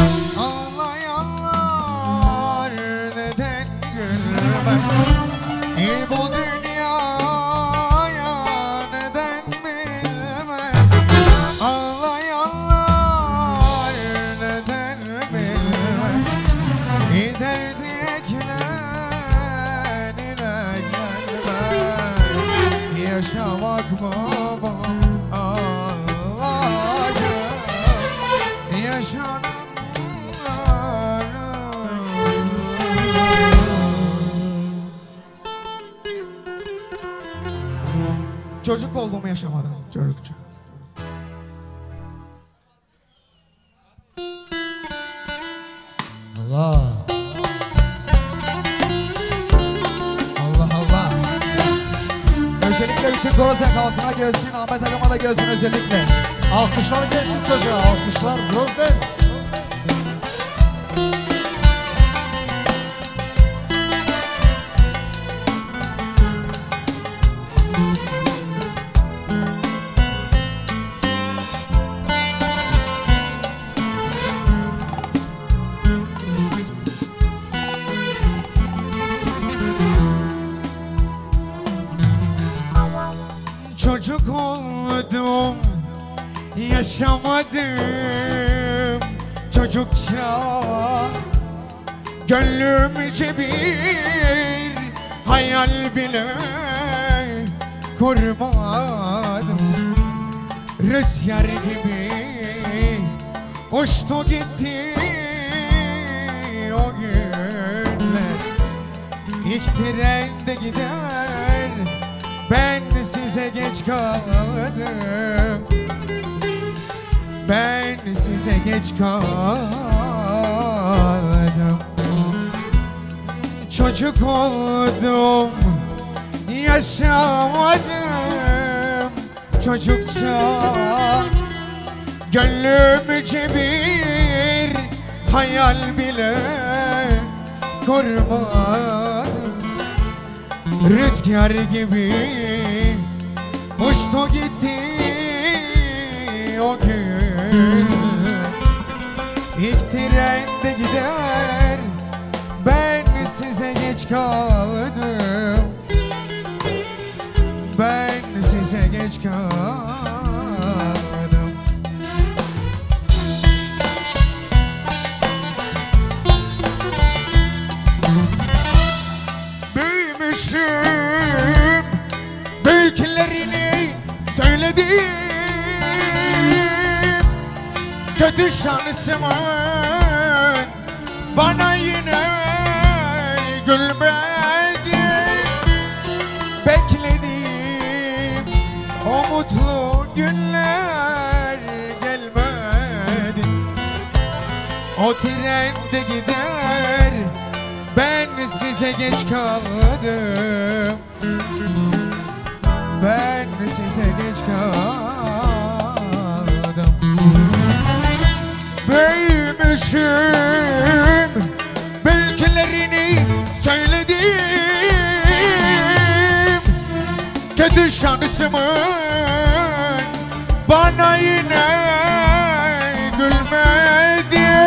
ağlayanlar neden gülmez? Bu dünyaya neden bilmez, ağlayanlar neden bilmez? Derdi eklenine gelmez, yaşamak mı bu Allah'ım? Yaşananlarız. Çocuk olduğumu yaşamadan, çocukça. Grozden halkına gelsin, Ahmet Agama da gelsin özellikle. Alkışlar gelsin çocuğa, alkışlar Grozden. Çocuk oldum, yaşamadım çocukça. Gönlümce bir hayal bile kurmadım. Rüzgar gibi uçtu gitti o günler. İlk trende gider, ben size geç kaldım. Ben size geç kaldım. Çocuk oldum, yaşamadım çocukça. Gönlümce bir hayal bile kurmadım. Rüzgar gibi uçtu gitti o gün. İlk trende gider, ben size geç kaldım. Ben size geç kaldım. Büyümüşüm, büyüklerini söyledim. Kötü şansımın bana yine gülmedi. Bekledim o mutlu günler gelmedi. O trende gider, ben size geç kaldım. Ben size geç kaldım. Büyümüşüm, belkilerini söyledim. Kötü şansımın bana yine gülmedi.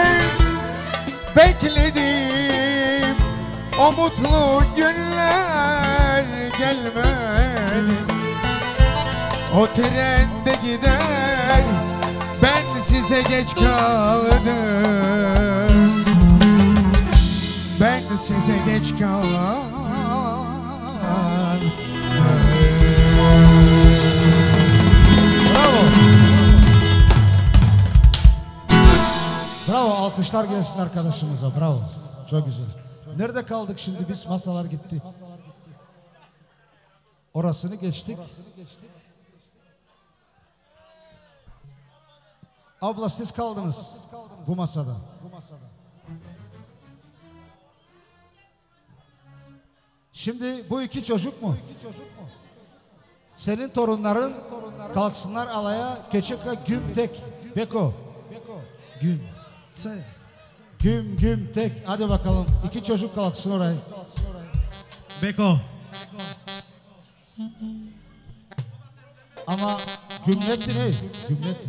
Bekledim o mutlu günler gelmedi. O trende gider, ben size geç kaldım. Ben size geç kaldım. Bravo. Bravo, alkışlar gelsin arkadaşımıza, bravo. Çok güzel. Nerede kaldık şimdi biz? Masalar gitti. Orasını geçtik. Abla siz kaldınız bu masada. Şimdi bu iki çocuk mu? Senin torunların kalksınlar alaya. Keçeka güm tek. Beko. Güm. Güm güm tek. Hadi bakalım. İki çocuk kalksın oraya. Beko. Ama gümletti ne? Gümletti.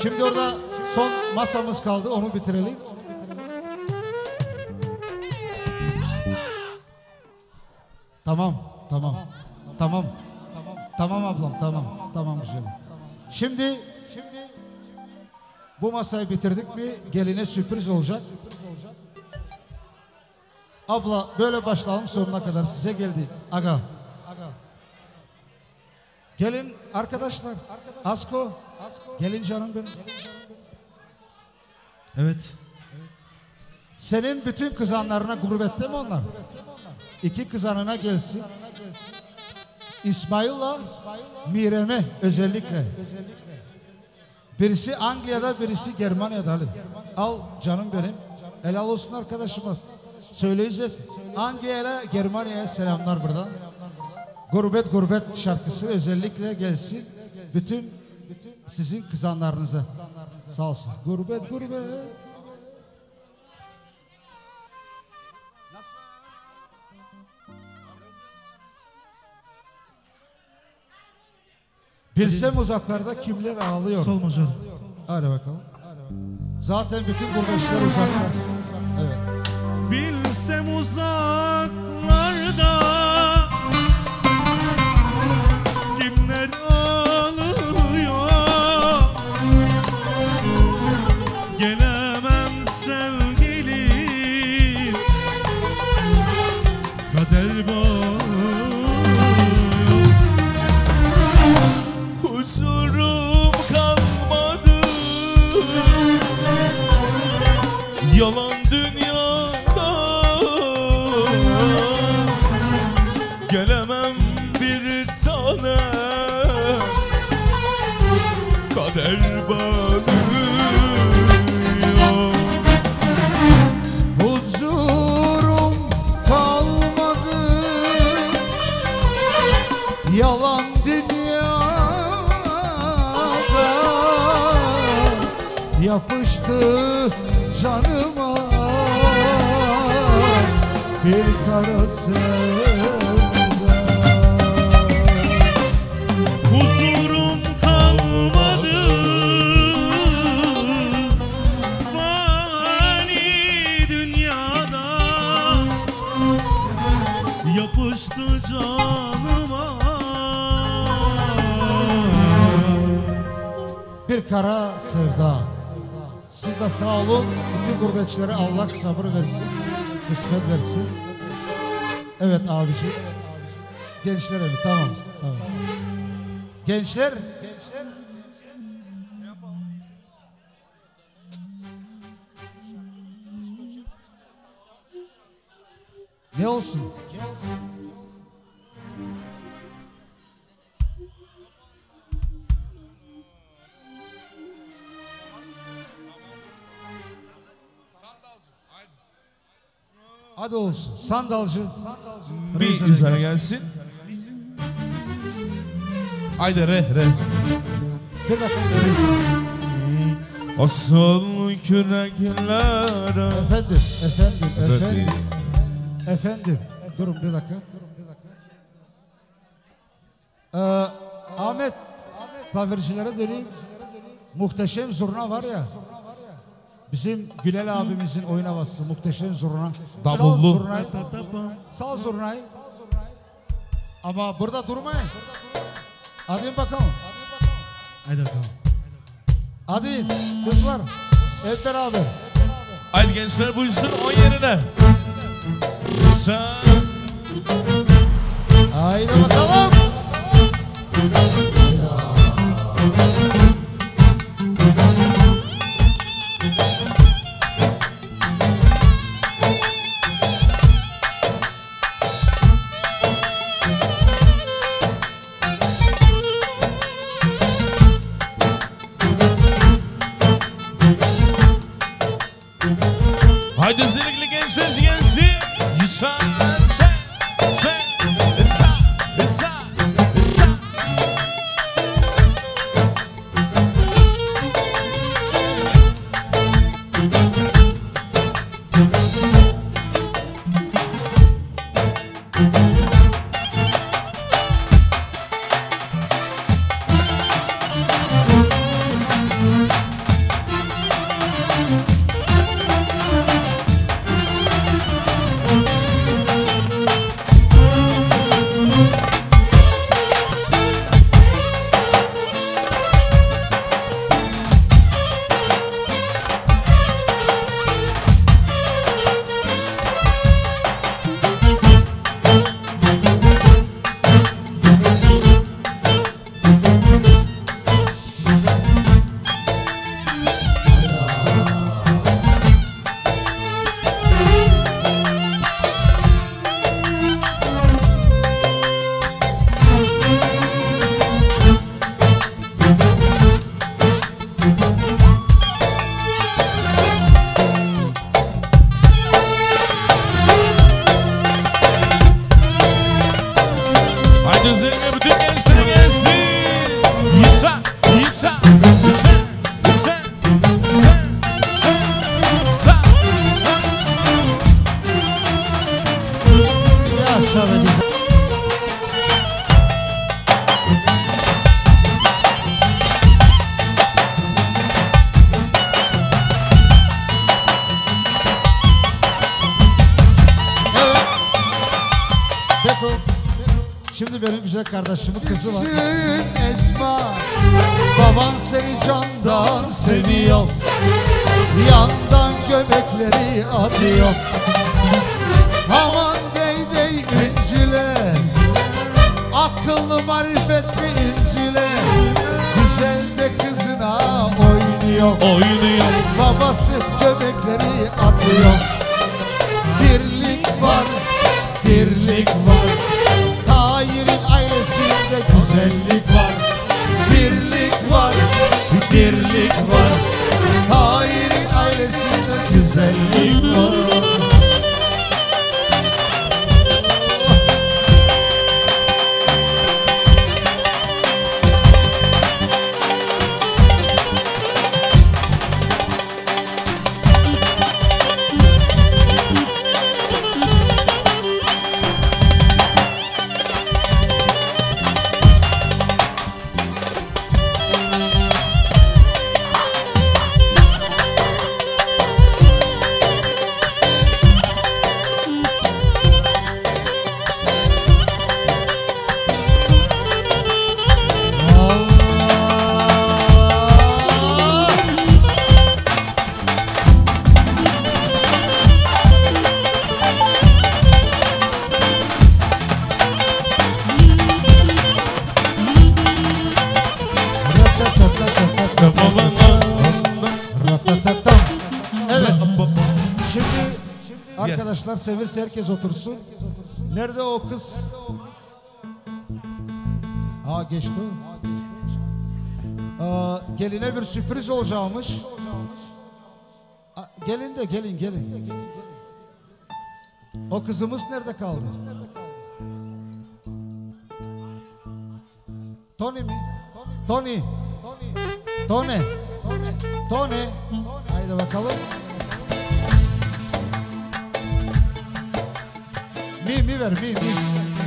Şimdi orada son masamız kaldı, onu bitirelim. Tamam, tamam, tamam, tamam ablam, tamam, tamam güzelim. Şimdi, şimdi bu masayı bitirdik mi geline sürpriz olacak. Abla böyle başlayalım sonuna kadar, size geldi. Aga. Gelin arkadaşlar. Asko. Gelin canım benim. Evet. Senin bütün kızanlarına gurbette mi onlar? İki kızanına gelsin. İsmail'la Mirem'e özellikle. Birisi Anglia'da, birisi Germanya'da. Ali. Al canım benim. Helal olsun arkadaşımız. Söyleyeceğiz. Anglia'ya, Germanya'ya selamlar buradan. Gurbet Gurbet şarkısı özellikle gelsin. Bütün sizin kızanlarınıza. Sağ olsun. Gurbet Gurbet. Bilsem uzaklarda kimler ağlıyor. Sol majör. Hadi bakalım. Zaten bütün gurbetçiler uzaklar. Evet. Bilsem uzaklarda kimler ağlıyor, gelemem sevgilim, kader bağlıyor, huzurum kalmadı, yalan dünyada, gelemem bir tane, kader bağlıyor. Huzurum kalmadı, yalan dünyada, yapıştı canıma bir kara sevda. Huzurum kalmadı, fani dünyada, yapıştı canıma Bir kara sevda. Siz de sağ olun. Bütün gurbetçilere Allah sabır versin. Kısmet versin. Evet abiciğim. Gençler evi. Tamam. Tamam. Gençler. Gençler. Ne olsun? Hadi olsun. Sandalcı. Bir üzere gelsin. Haydi re re. Bir dakika. Asıl küreklere. Efendim, efendim, efendim. Efendim. Durun bir dakika. Ee, Ahmet, klavircilere döneyim. Muhteşem zurna var ya. Bizim Gülel abimizin oyun havası, muhteşem zurna. Sal Davullu. zurnayı. Sal zurnayı. Ama burada durmayın. Hadi bakalım. Haydi bakalım. Hadi kızlar. Hep beraber. Haydi gençler buyursun o yerine. Sen Haydi bakalım. haydi özellikle gençler gelsin. Sen sen sen sen sen sen. Şimdi benim güzel kardeşimin kızı var. Esma, baban seni candan seviyor. Yandan göbekleri atıyor. Aman dey dey ünsüle, akıllı marifetli ünsüle. Güzel de kızına oynuyor. Oynuyor. Babası göbekleri atıyor. Birlik var, dirlik var. Tahir'in ailesinde güzellik var. Birlik var, dirlik var. Tahir'in ailesinde güzellik var. Evet. Şimdi arkadaşlar sevirse herkes otursun. Nerede o kız? Aa geçti o. Aa, geline bir sürpriz olacakmış. Aa, gelin de gelin gelin. O kızımız nerede kaldı? Tony mi? Tony. Tony. Tony. Haydi bakalım. Mi mi ver mi mi.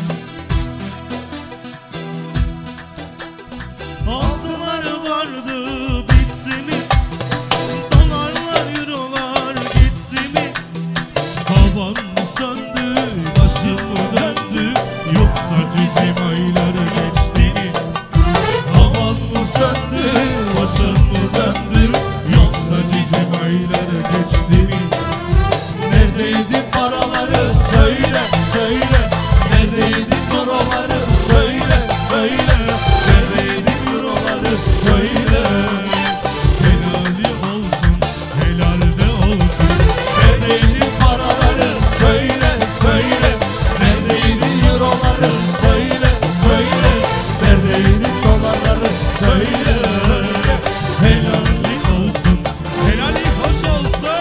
Altınlar vardı bitti mi? Dolarlar eurolar gitti mi? Havan mı söndü, başım mı döndü? Yoksa cicim ayları geçti mi? Havan mı söndü, başım mı döndü? Yoksa cicim ayları geçti mi? Neredeydin paraları söyle söyle. Neredeydin euroları söyle söyle. Neredeydin euroları söyle. Helali olsun, helalde olsun. Neredeydin paraları söyle söyle. Neredeydin euroları söyle söyle. Neredeydin dolarları söyle söyle. Helali olsun, helali hoş olsun.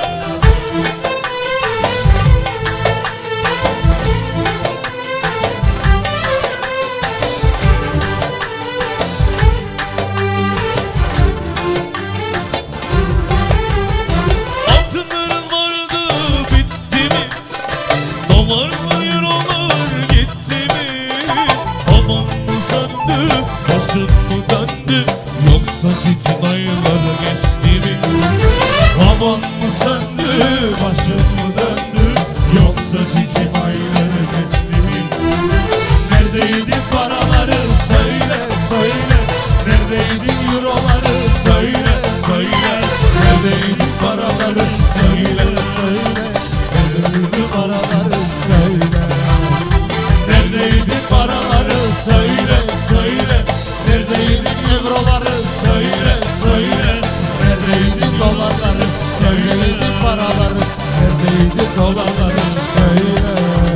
Altınların vardı bitti mi? Dolarlar eurolar gitti mi? Aman mı söndü, başın mı döndü? Yoksa cici aylar geçti mi? Aman mı söndü, başın mı döndü? Yoksa cici aylar geçti mi? Neredeydi paraları söyle söyle. Neredeydi euroları söyle söyle. Neredeydi paraları söyle söyle. Neredeydi paraları söyle. Neredeydi paraları söyle söyle. Neredeydi euroları söyle söyle. Neredeydi dolarları söyle. Paraları neredeydi dolarları söyle.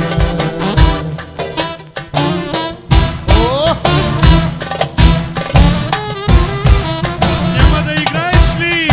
Oh! Yamada igraçli.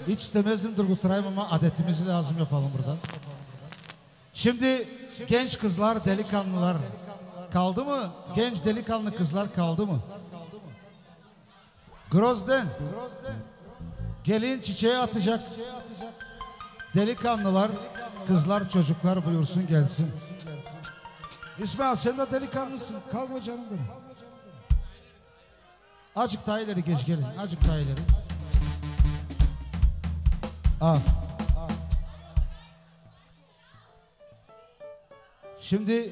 Hiç istemezdim Durguturay'ım ama adetimizi lazım yapalım burada. Şimdi genç kızlar, delikanlılar kaldı mı? Genç delikanlı kızlar kaldı mı? Grozden. Gelin çiçeği atacak. Delikanlılar, kızlar, çocuklar buyursun gelsin. İsmail sen de delikanlısın. Kalkma canım benim. Azıcık daha ileri geç gelin. Azıcık daha ileri. Al. Şimdi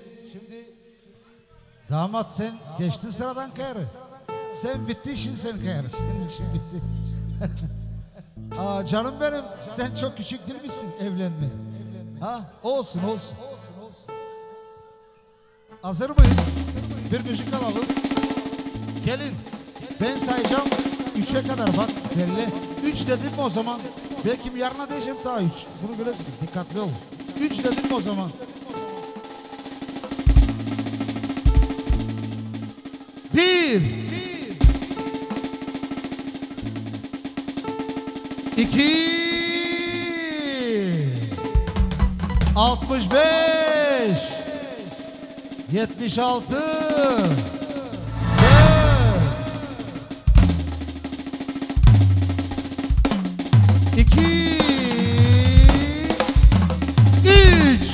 damat sen geçtin sıradan kayarı. Sen bitti işin sen kayarı. Senin işin bitti. Aa, canım benim sen çok küçük değil misin evlenme? Ha? Olsun olsun. Hazır mıyız? Bir müzik alalım. Gelin. Ben sayacağım üçe kadar bak belli. Üç dedim mi o zaman? Belki yarına diyeceğim daha üç. Bunu bilesin. Dikkatli ol. Üç dedim mi o zaman? Bir. İki. Altmış beş. Yetmiş altı. İki, üç.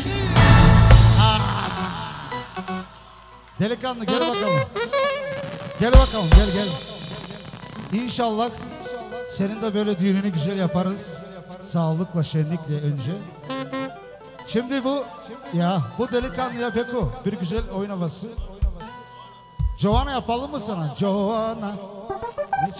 Delikanlı gel bakalım. Gel bakalım gel gel. İnşallah senin de böyle düğününü güzel yaparız. Sağlıkla şenlikle önce. Şimdi bu ya bu delikanlıya Beko bir güzel oyun havası. Joanna yapalım mı sana? Joanna. Geç.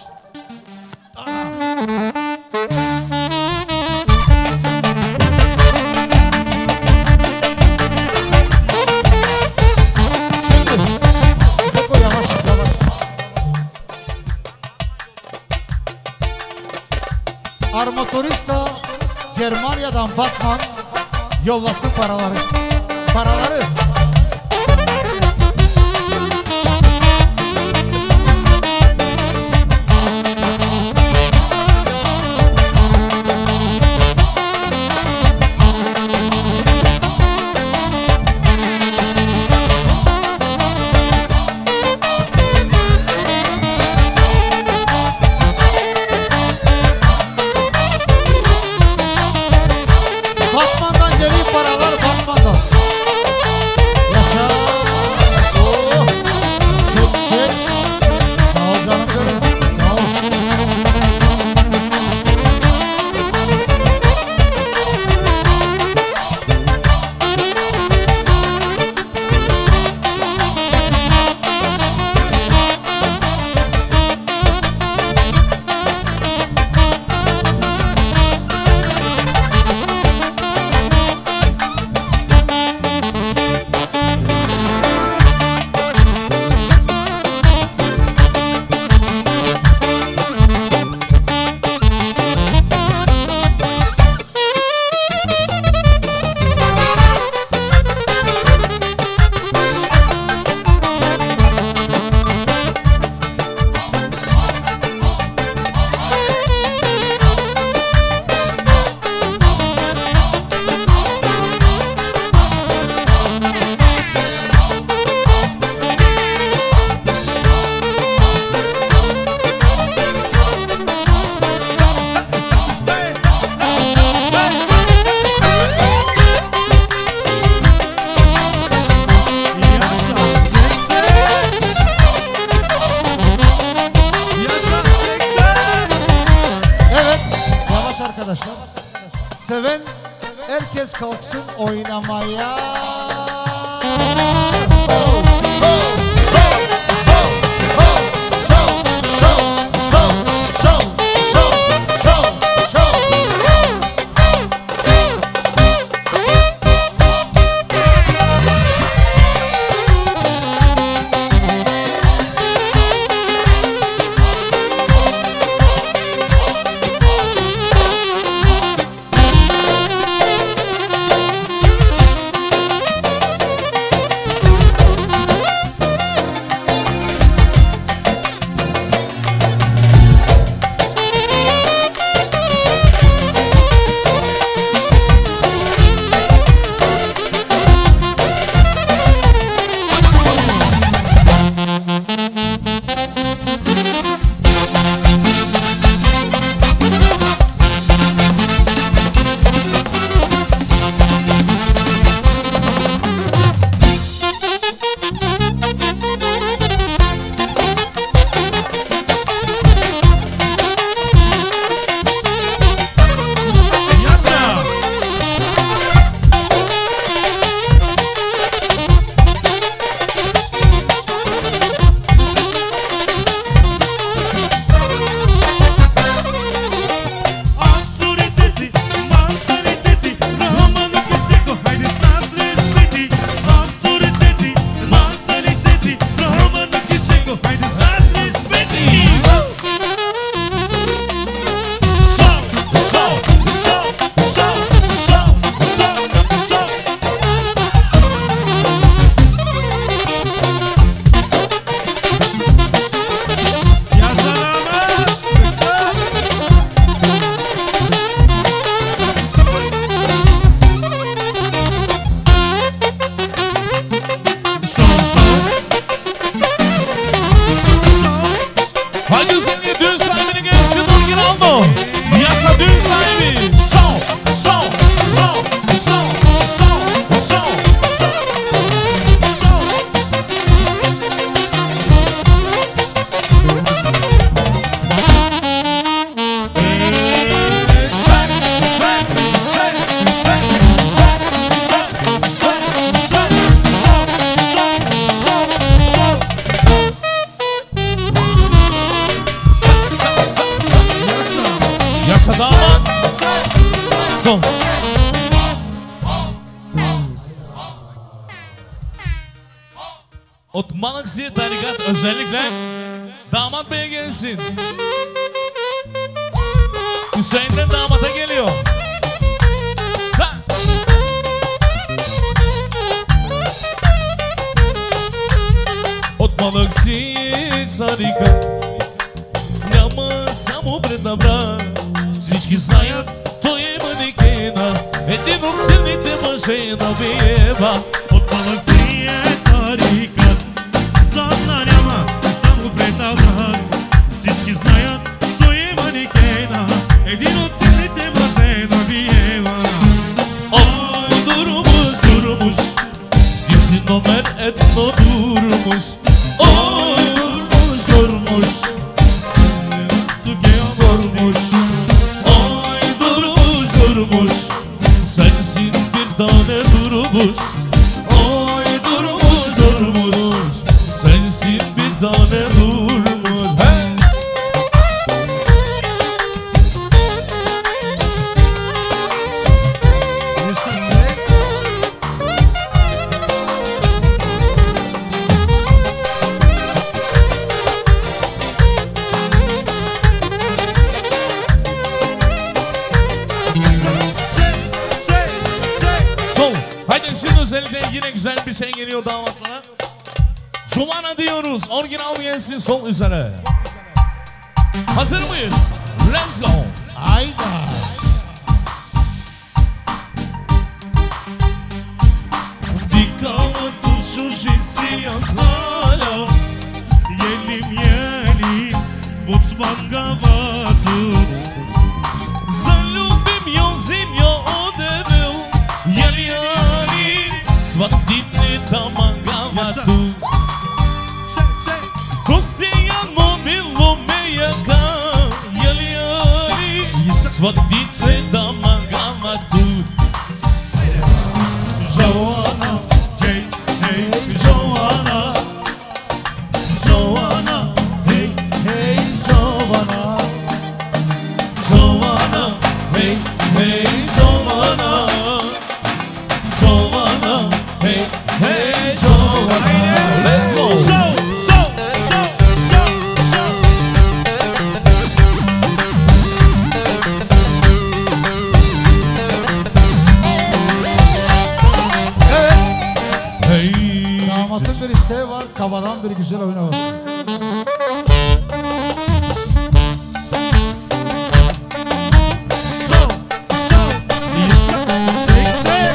Armatorista Germanya'dan Batman yollasın paraları. Paraları. Batman'dan geliyor paralar Batman'dan. Yaşa. Oh. Çek çek. Sağ ol canım benim. Sağ ol. Arkadaşlar seven herkes kalksın oynamaya. Son. Otmalıksi tarikat özellikle damat bey gelsin. Hüseyin'den damata geliyor. Sen. Otmalıksi tarikat няма само пред добра. Всички знаят, той е манекена, един от силните мъже на Виева. От малък си е царикът, задна няма, само пред добра. Всички знаят, той е манекена, един от силните мъже на Виева. Ой, Дурмуш, Дурмуш, ти си номер едно, Дурмуш. Ой, Дурмуш, Дурмуш, Oy durmuş durmuş, sensin bir tane durmuş. Oy durmuş durmuş, sensin bir tane durmuş. Hey! Şimdi özellikle yine güzel bir şey geliyor damatlara. Cumana diyoruz. Orijinal gelsin sol üzere. Hazır mıyız? Let's go. Hayda. Дикава душу си я саля, елим елим, боцмангава тут. Залюбим ją zimio odebył, jeli jeli, swatiny tamangava tu. Kosijan mobilu mejaka, jeli jeli, swatiny tamangava tu. Joana, hey, hey, Joana, Joana, hey, hey, Joana, Giovanna, hey, hey, Giovanna, Giovanna, hey, hey, Giovanna. Let's go. so, so, so, so, so. Hey. Damatın bir isteği var. Kabadan bir güzel oyun havası. So, so, yes, say, say.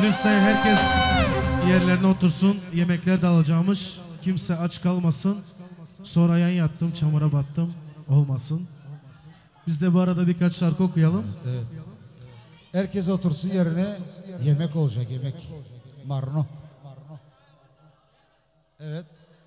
Lütfen herkes yerlerine otursun. Yemekler de alacağımış. Kimse aç kalmasın. Sonra yan yattım, çamura battım. Olmasın. Biz de bu arada birkaç şarkı okuyalım. Evet. Herkes otursun yerine, yemek olacak, yemek. Marno. Evet.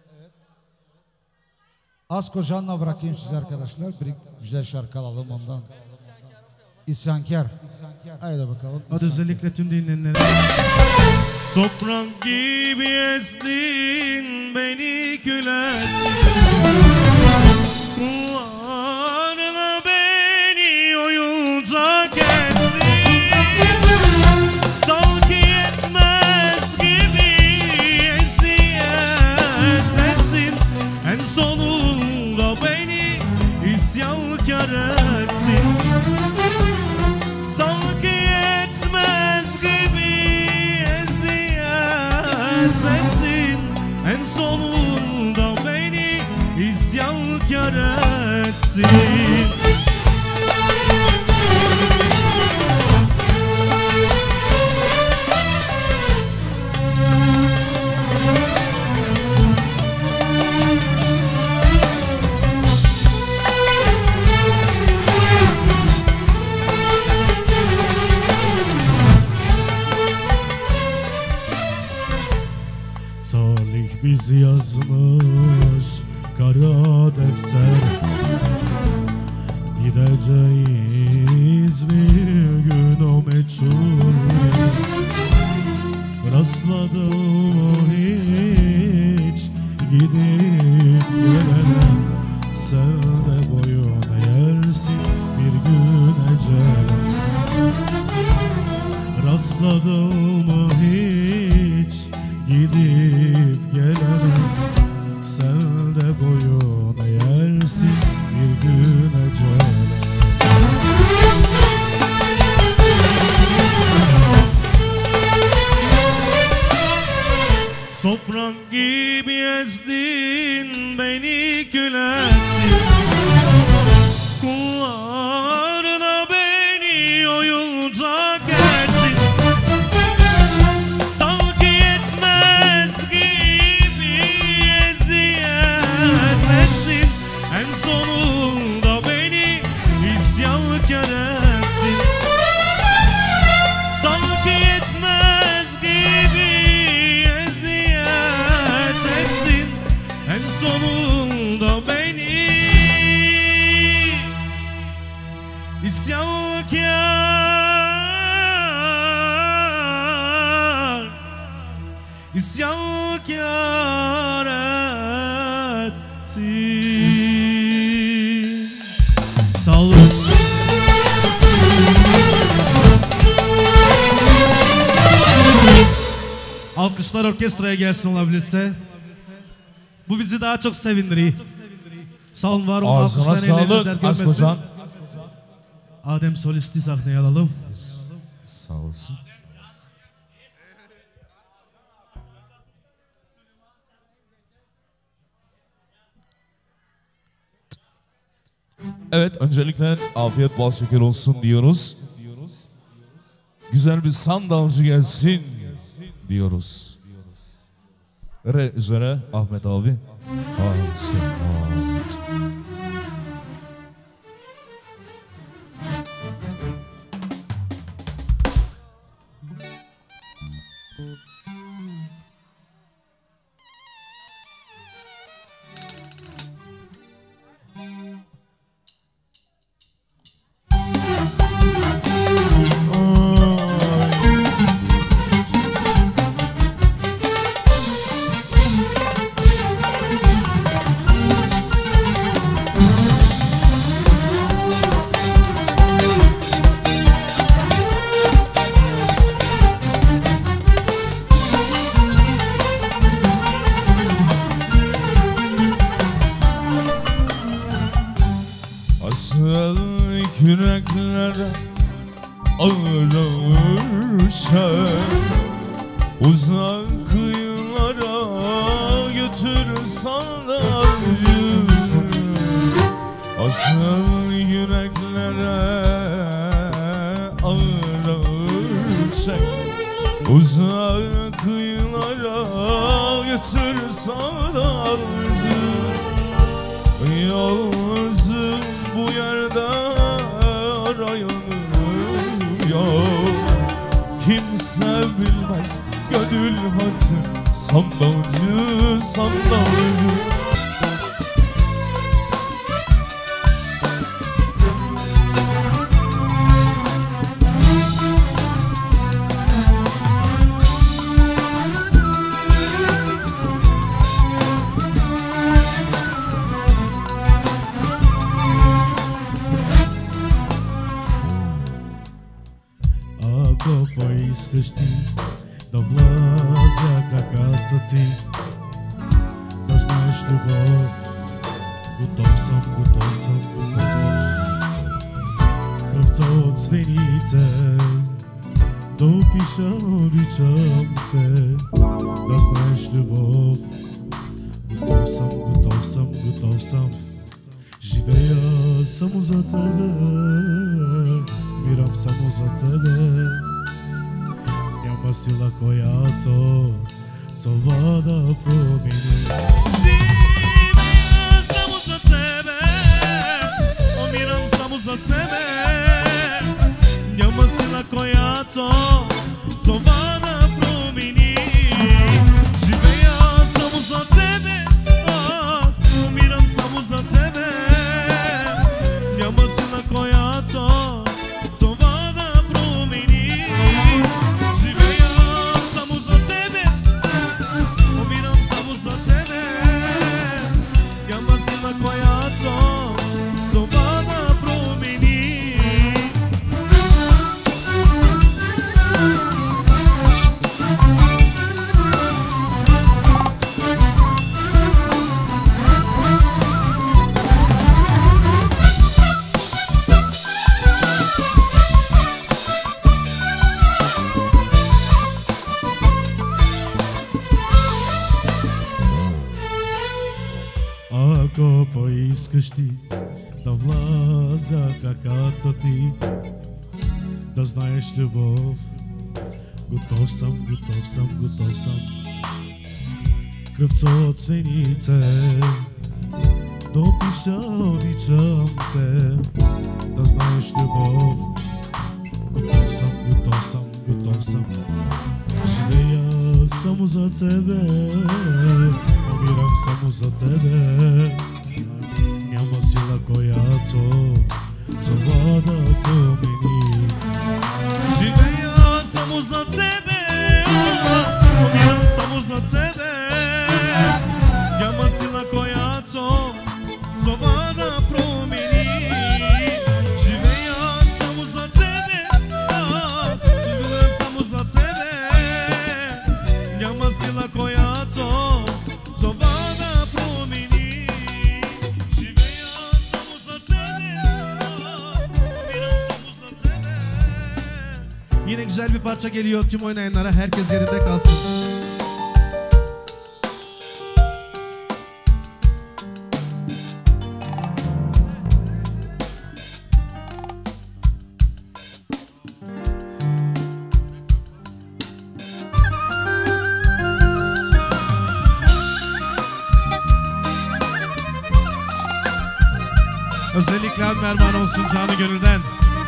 Az kocanla bırakayım size arkadaşlar. Bir güzel şarkı alalım ondan. İsyankar. Haydi bakalım. Hadi özellikle tüm dinleyenlere. Toprak gibi ezdin beni kül ettin. Kullarına beni oyuncak ettin. Sanki yetmez gibi eziyet ettin. En sonunda beni isyankar ettin. Sanki yetmez gibi eziyet ettin. En sonunda beni isyankar ettin. Talih bizi yazmış kara defter. Gideceğiz bir gün o meçhul. Rastladım hiç gidip gelene. Sen de boyun eğersin bir gün ecele. Rastladım hiç gidip gelene. Sen de boyun eğersin bir gün ecele. Toprak gibi ezdin beni kül ettin. Kullarına beni oyuncak ettin. Sanki yetmez gibi eziyet ettin. En sonunda beni isyankar ettin. Sanki yetmez gibi eziyet ettin. En sonunda beni isyankar isyankar ettin. Sağ olun. Alkışlar orkestraya gelsin olabilirse. Bu bizi daha çok sevindiriyor. Sağ olun, var olun. Ağzına Alkışların sağlık ellerinizler görmesin. Askocan. Adem solisti sahneye alalım. Sağ olsun. Evet, öncelikle afiyet bal şeker olsun diyoruz. Güzel bir sandalcı gelsin diyoruz. Re üzere Ahmet abi. Alsın. Yüreklere ağırlarsa uzak kıyılara götür sandalcı. Asıl yüreklere ağırlarsa Uzak kıyılara götür sarardı. Yalnızım bu yerde arayanım yok. Kimse bilmez gönül hatır, sandalcı sandalcı. Искаш ти да вляза краката ти, да знаеш любов. Готов съм, готов съм, готов съм. Кръвта от свините, да опиша, обичам те, да знаеш любов. Готов съм, готов съм, готов съм. Живея само за тебе, мирам само за тебе. Няма сила, която това да промени. Живея само за тебе, умирам само за тебе. Няма сила, която това да промени. Живея само за тебе, умирам само за тебе. Няма сила, която това да промени. Ако поискаш ти да вляза краката ти, да знаеш любов. Готов съм, готов съм, готов съм. Кръвта от свините, да опиша, обичам те, да знаеш любов. Готов съм, готов съм, готов съм. Живея само за тебе, умирам само за тебе. Няма сила, която това да промени. Живея само за тебе, умирам само за тебе. Няма сила, която това да промени. Живея само за тебе, умирам само за тебе. Няма сила, която това да промени. Живея само за тебе, умирам само за тебе. Yine güzel bir parça geliyor tüm oynayanlara. Herkes yerinde kalsın. Özellikle abi Mervan olsun canı gönülden.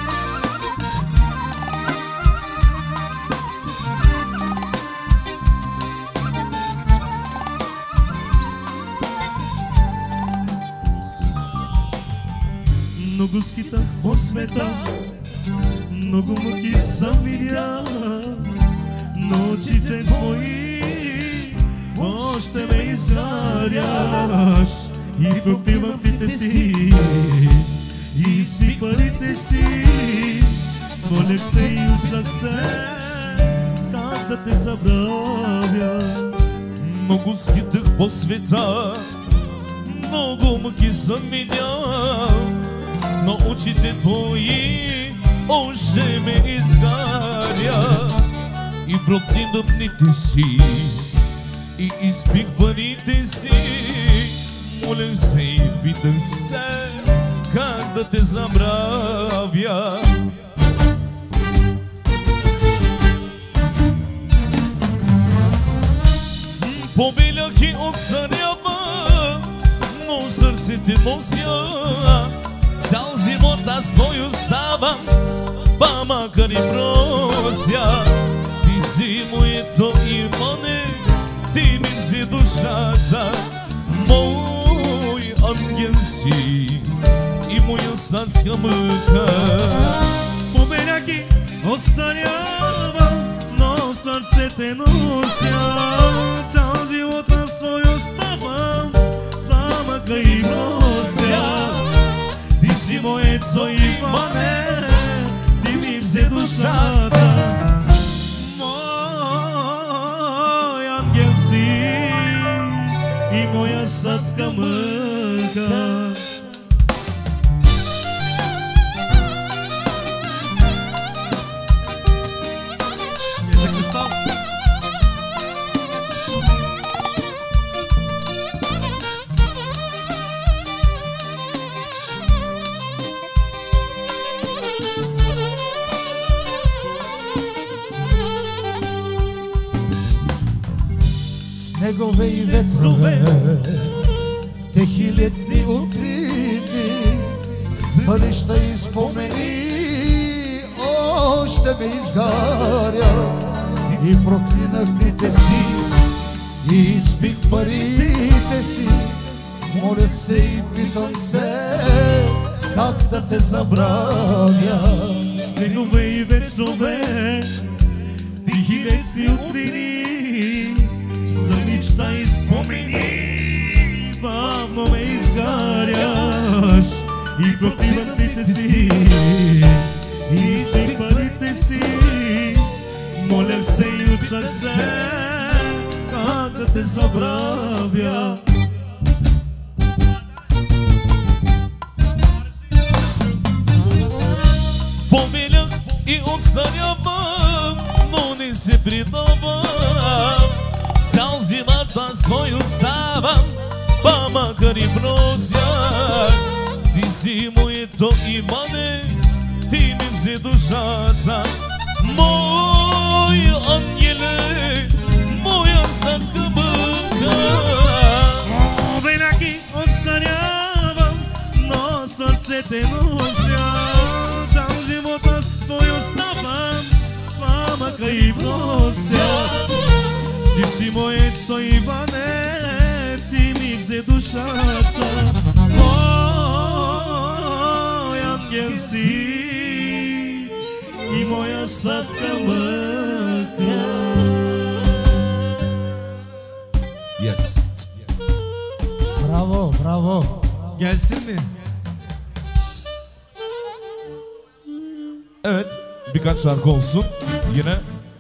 Много ситах по света, много мъки съм видя, но очите твои още ме изгаряш. И пропивам пите си, и свиквалите си, молех се и учах се, как да те забравя. Много скитах по света, много мъки съм видял, но очите твои още ме изгаря. И проклинам дните си, и изпих парите си, молех се и питах се, как да те забравя. Побеляки остарява, но сърце ти нося. Цял живот аз твой оставам, па макар и прося. Ти си моето имане, ти ми взе душата. Мой ангел си и моя садска мъка. Побеляки остарявам, но сърце те нося. Цял живот на свой оставам, пламъка и нося. Ти си моето имане, ти ми взе душата. Мой ангел си и моя садска мъка. Снегове и ветрове, техи летни утрини, сънища и спомени още ме изгаря. И проклинах дните си, и изпих парите си. Моля се и питам се, как да те забравя. Снегове и ветрове, тихи летни утрини, сънища и спомени, бавно ме изгаряш. И проклинах дните си, и изпих парите си. Молях се и учах се, как да те забравя. Помилях и остарявам, но не се предавам. Цял живот аз твой оставам, па макар и прося. Ти си моето имане, ти ми взе душата. Мой ангеле, моя садска мъка. Побеляки остарявам, но сърце те нося. Цял живот аз твой оставам, пламъка и прося. Ти си моето имане, ти ми взе душата. Мой ангел си и моя садска мъка. Yes. Браво, браво. Gelsin mi? Evet, birkaç şarkı olsun yine.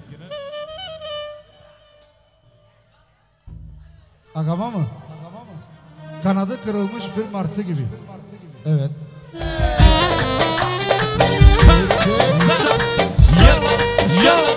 Agama mı? Kanadı kırılmış bir martı gibi. Evet. Sen, sen, yana, yana.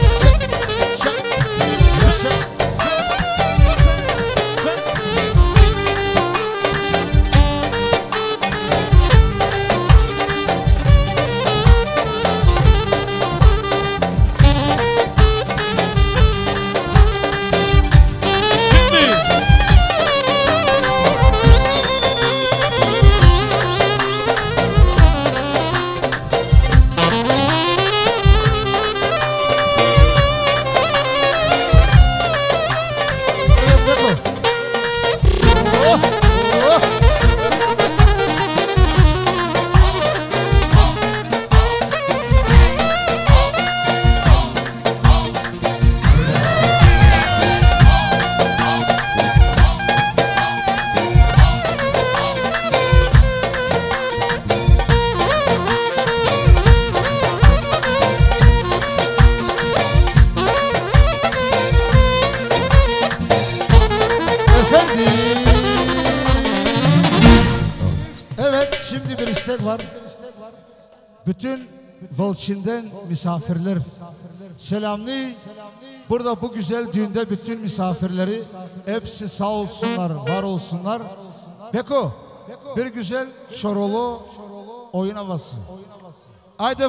Var. Bütün Volçin'den misafirler selamlı. Burada bu güzel düğünde bütün misafirleri hepsi sağ olsunlar, var olsunlar. Beko, bir güzel şorolu oyun havası. Haydi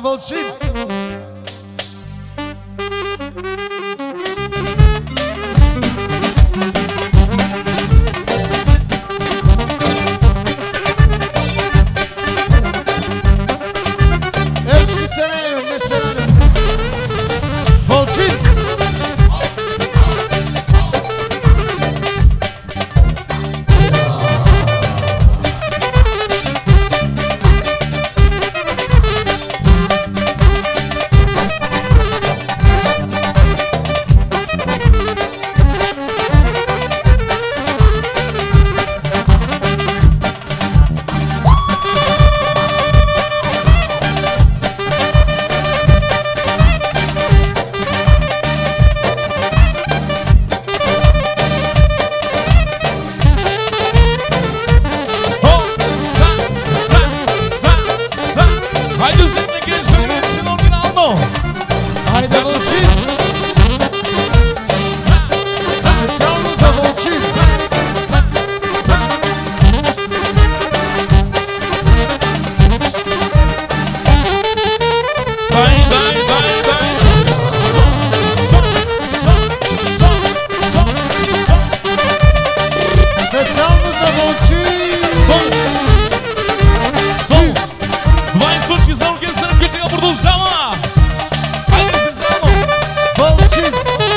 Volçin. Haydi üzerine gençler gelsin orijinalno. Haydi Volçin. Spesiyalımıza Volçin. Dai, dai, dai, dai. Son, son, son, son, son, son. Spesiyalımıza Volçin. Son. Son. двадцать точки за оркестром, Китика продължава. Хайде, специално. Volçin.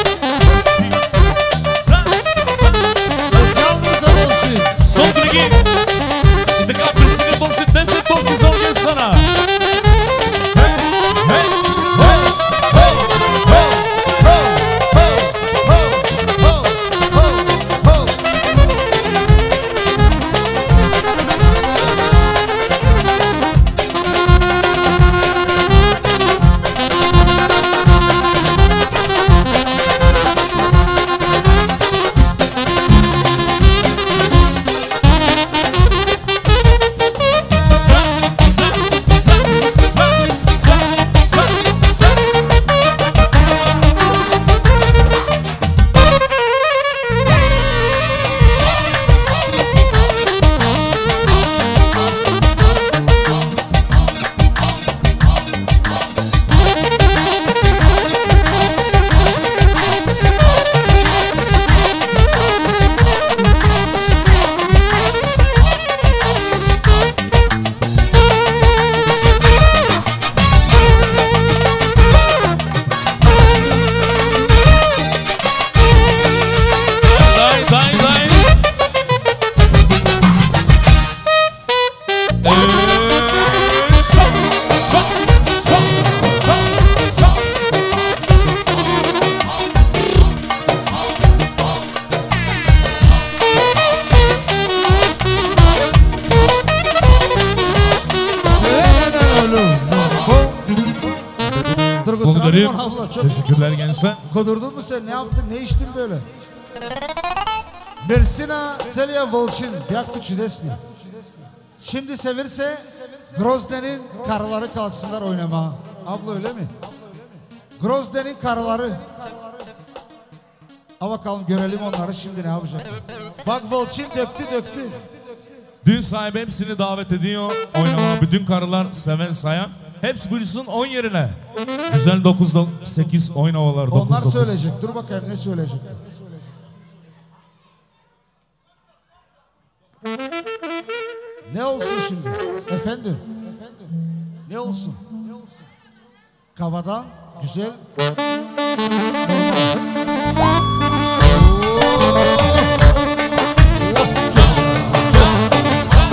За, за, за. Spesiyalımıza Volçin. Сон, колеги. И така, пристигат още десет точки за оркестъра. Хей, хей, хей, хей, хей. Ho, ho, ho, ho, ho, ho. За, за, за, за, за, за, за. Дай, дай, дай. Е, со, со, со, со, со. Благодарим. Abla, çok Teşekkürler gençler. Kodurdun mu sen? Ne yaptın? Ne içtin böyle? Mersina Celia Volçin. Byak tu çudesni. Şimdi sevirse Grozny'nin karıları kalksınlar oynama. Abla öyle mi? Grozny'nin karıları. Ha bakalım görelim onları şimdi ne yapacaklar. Bak Volçin döktü döktü. Düğün sahibi hepsini davet ediyor. Oynamaya bütün karılar seven sayan. Hepsi buyursun on yerine. Güzel dokuz sekiz oynamalar. Onlar söyleyecek. Dur bakayım ne söyleyecek. Ne olsun şimdi? Efendim? Ne olsun? Kavadan güzel. Sa, sa, sa.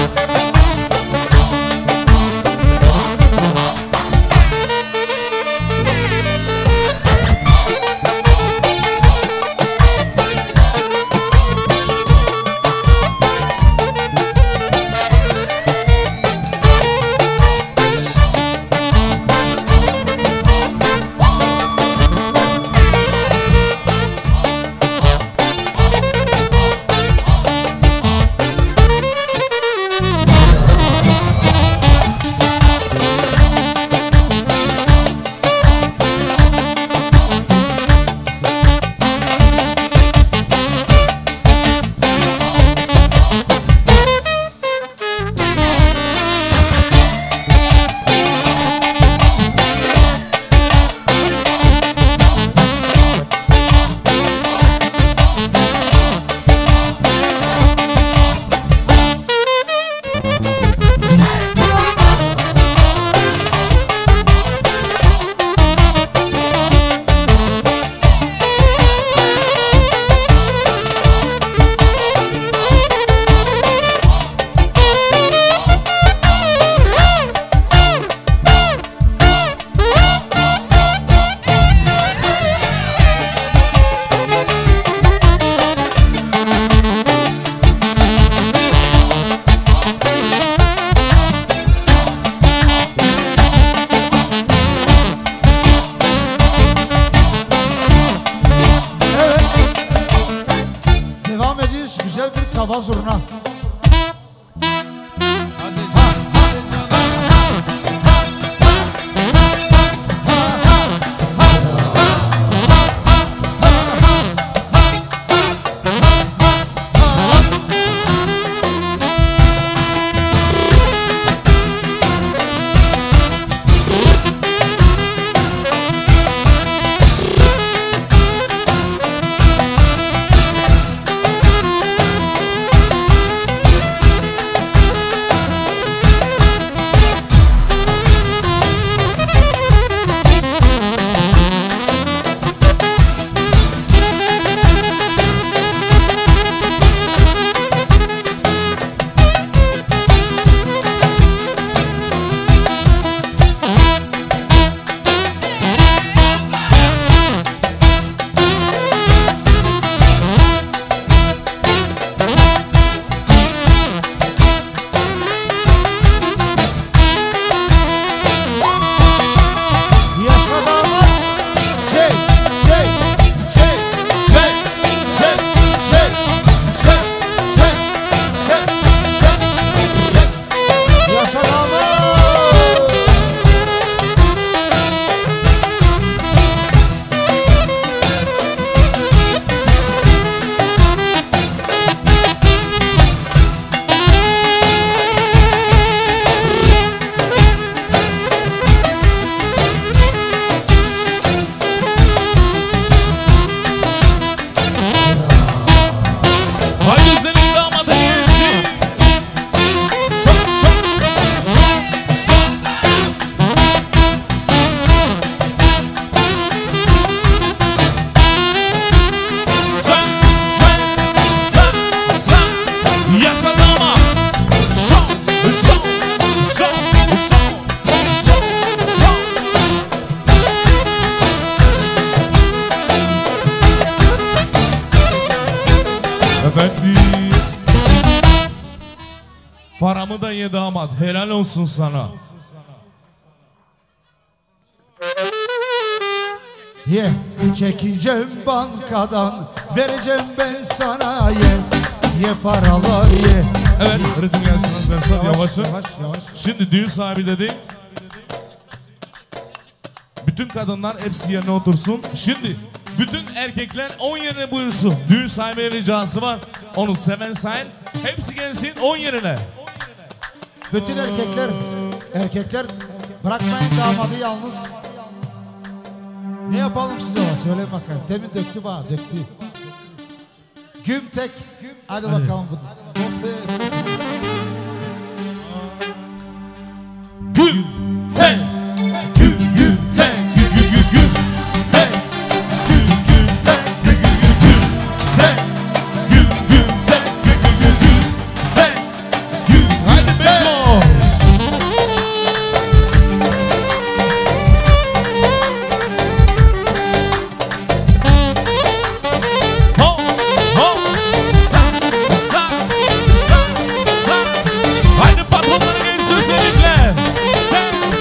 Kava zurna. Pastırmasını da ye damat. Helal olsun sana. Ye, çekeceğim bankadan, vereceğim ben sana ye. Ye paralar ye. Evet, ritim gelsin arkadaşlar, yavaşın. Yavaş yavaş. Şimdi düğün sahibi dedi. Bütün kadınlar hepsi yerine otursun. Şimdi bütün erkekler on yerine buyursun. Düğün sahibi ricası var. Onu seven sayın. Hepsi gelsin on yerine. Bütün erkekler, erkekler bırakmayın damadı yalnız. Ne yapalım size o? Söyle bakayım. Demin döktü bana, döktü. Güm tek. Hadi, Hadi. bakalım. Güm tek. Güm güm tek. Güm güm güm güm tek. Güm güm tek. Güm güm güm tek. Güm güm tek. Güm güm güm tek. Güm. Haydi Beko. Haydi patronları gelsin özellikle. Sen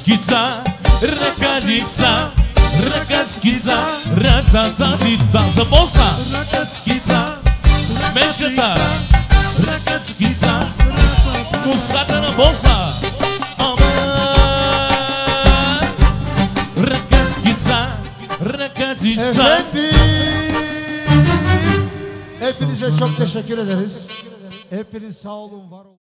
Rakatskica, rakadica, rakatskica, racacatica. За боса. Rakatskica, мечката. Rakatskica, муската на боса. Rakatskica, rakadica. Efendim. Hepinize çok teşekkür ederiz. Hepiniz sağ olun, var olun.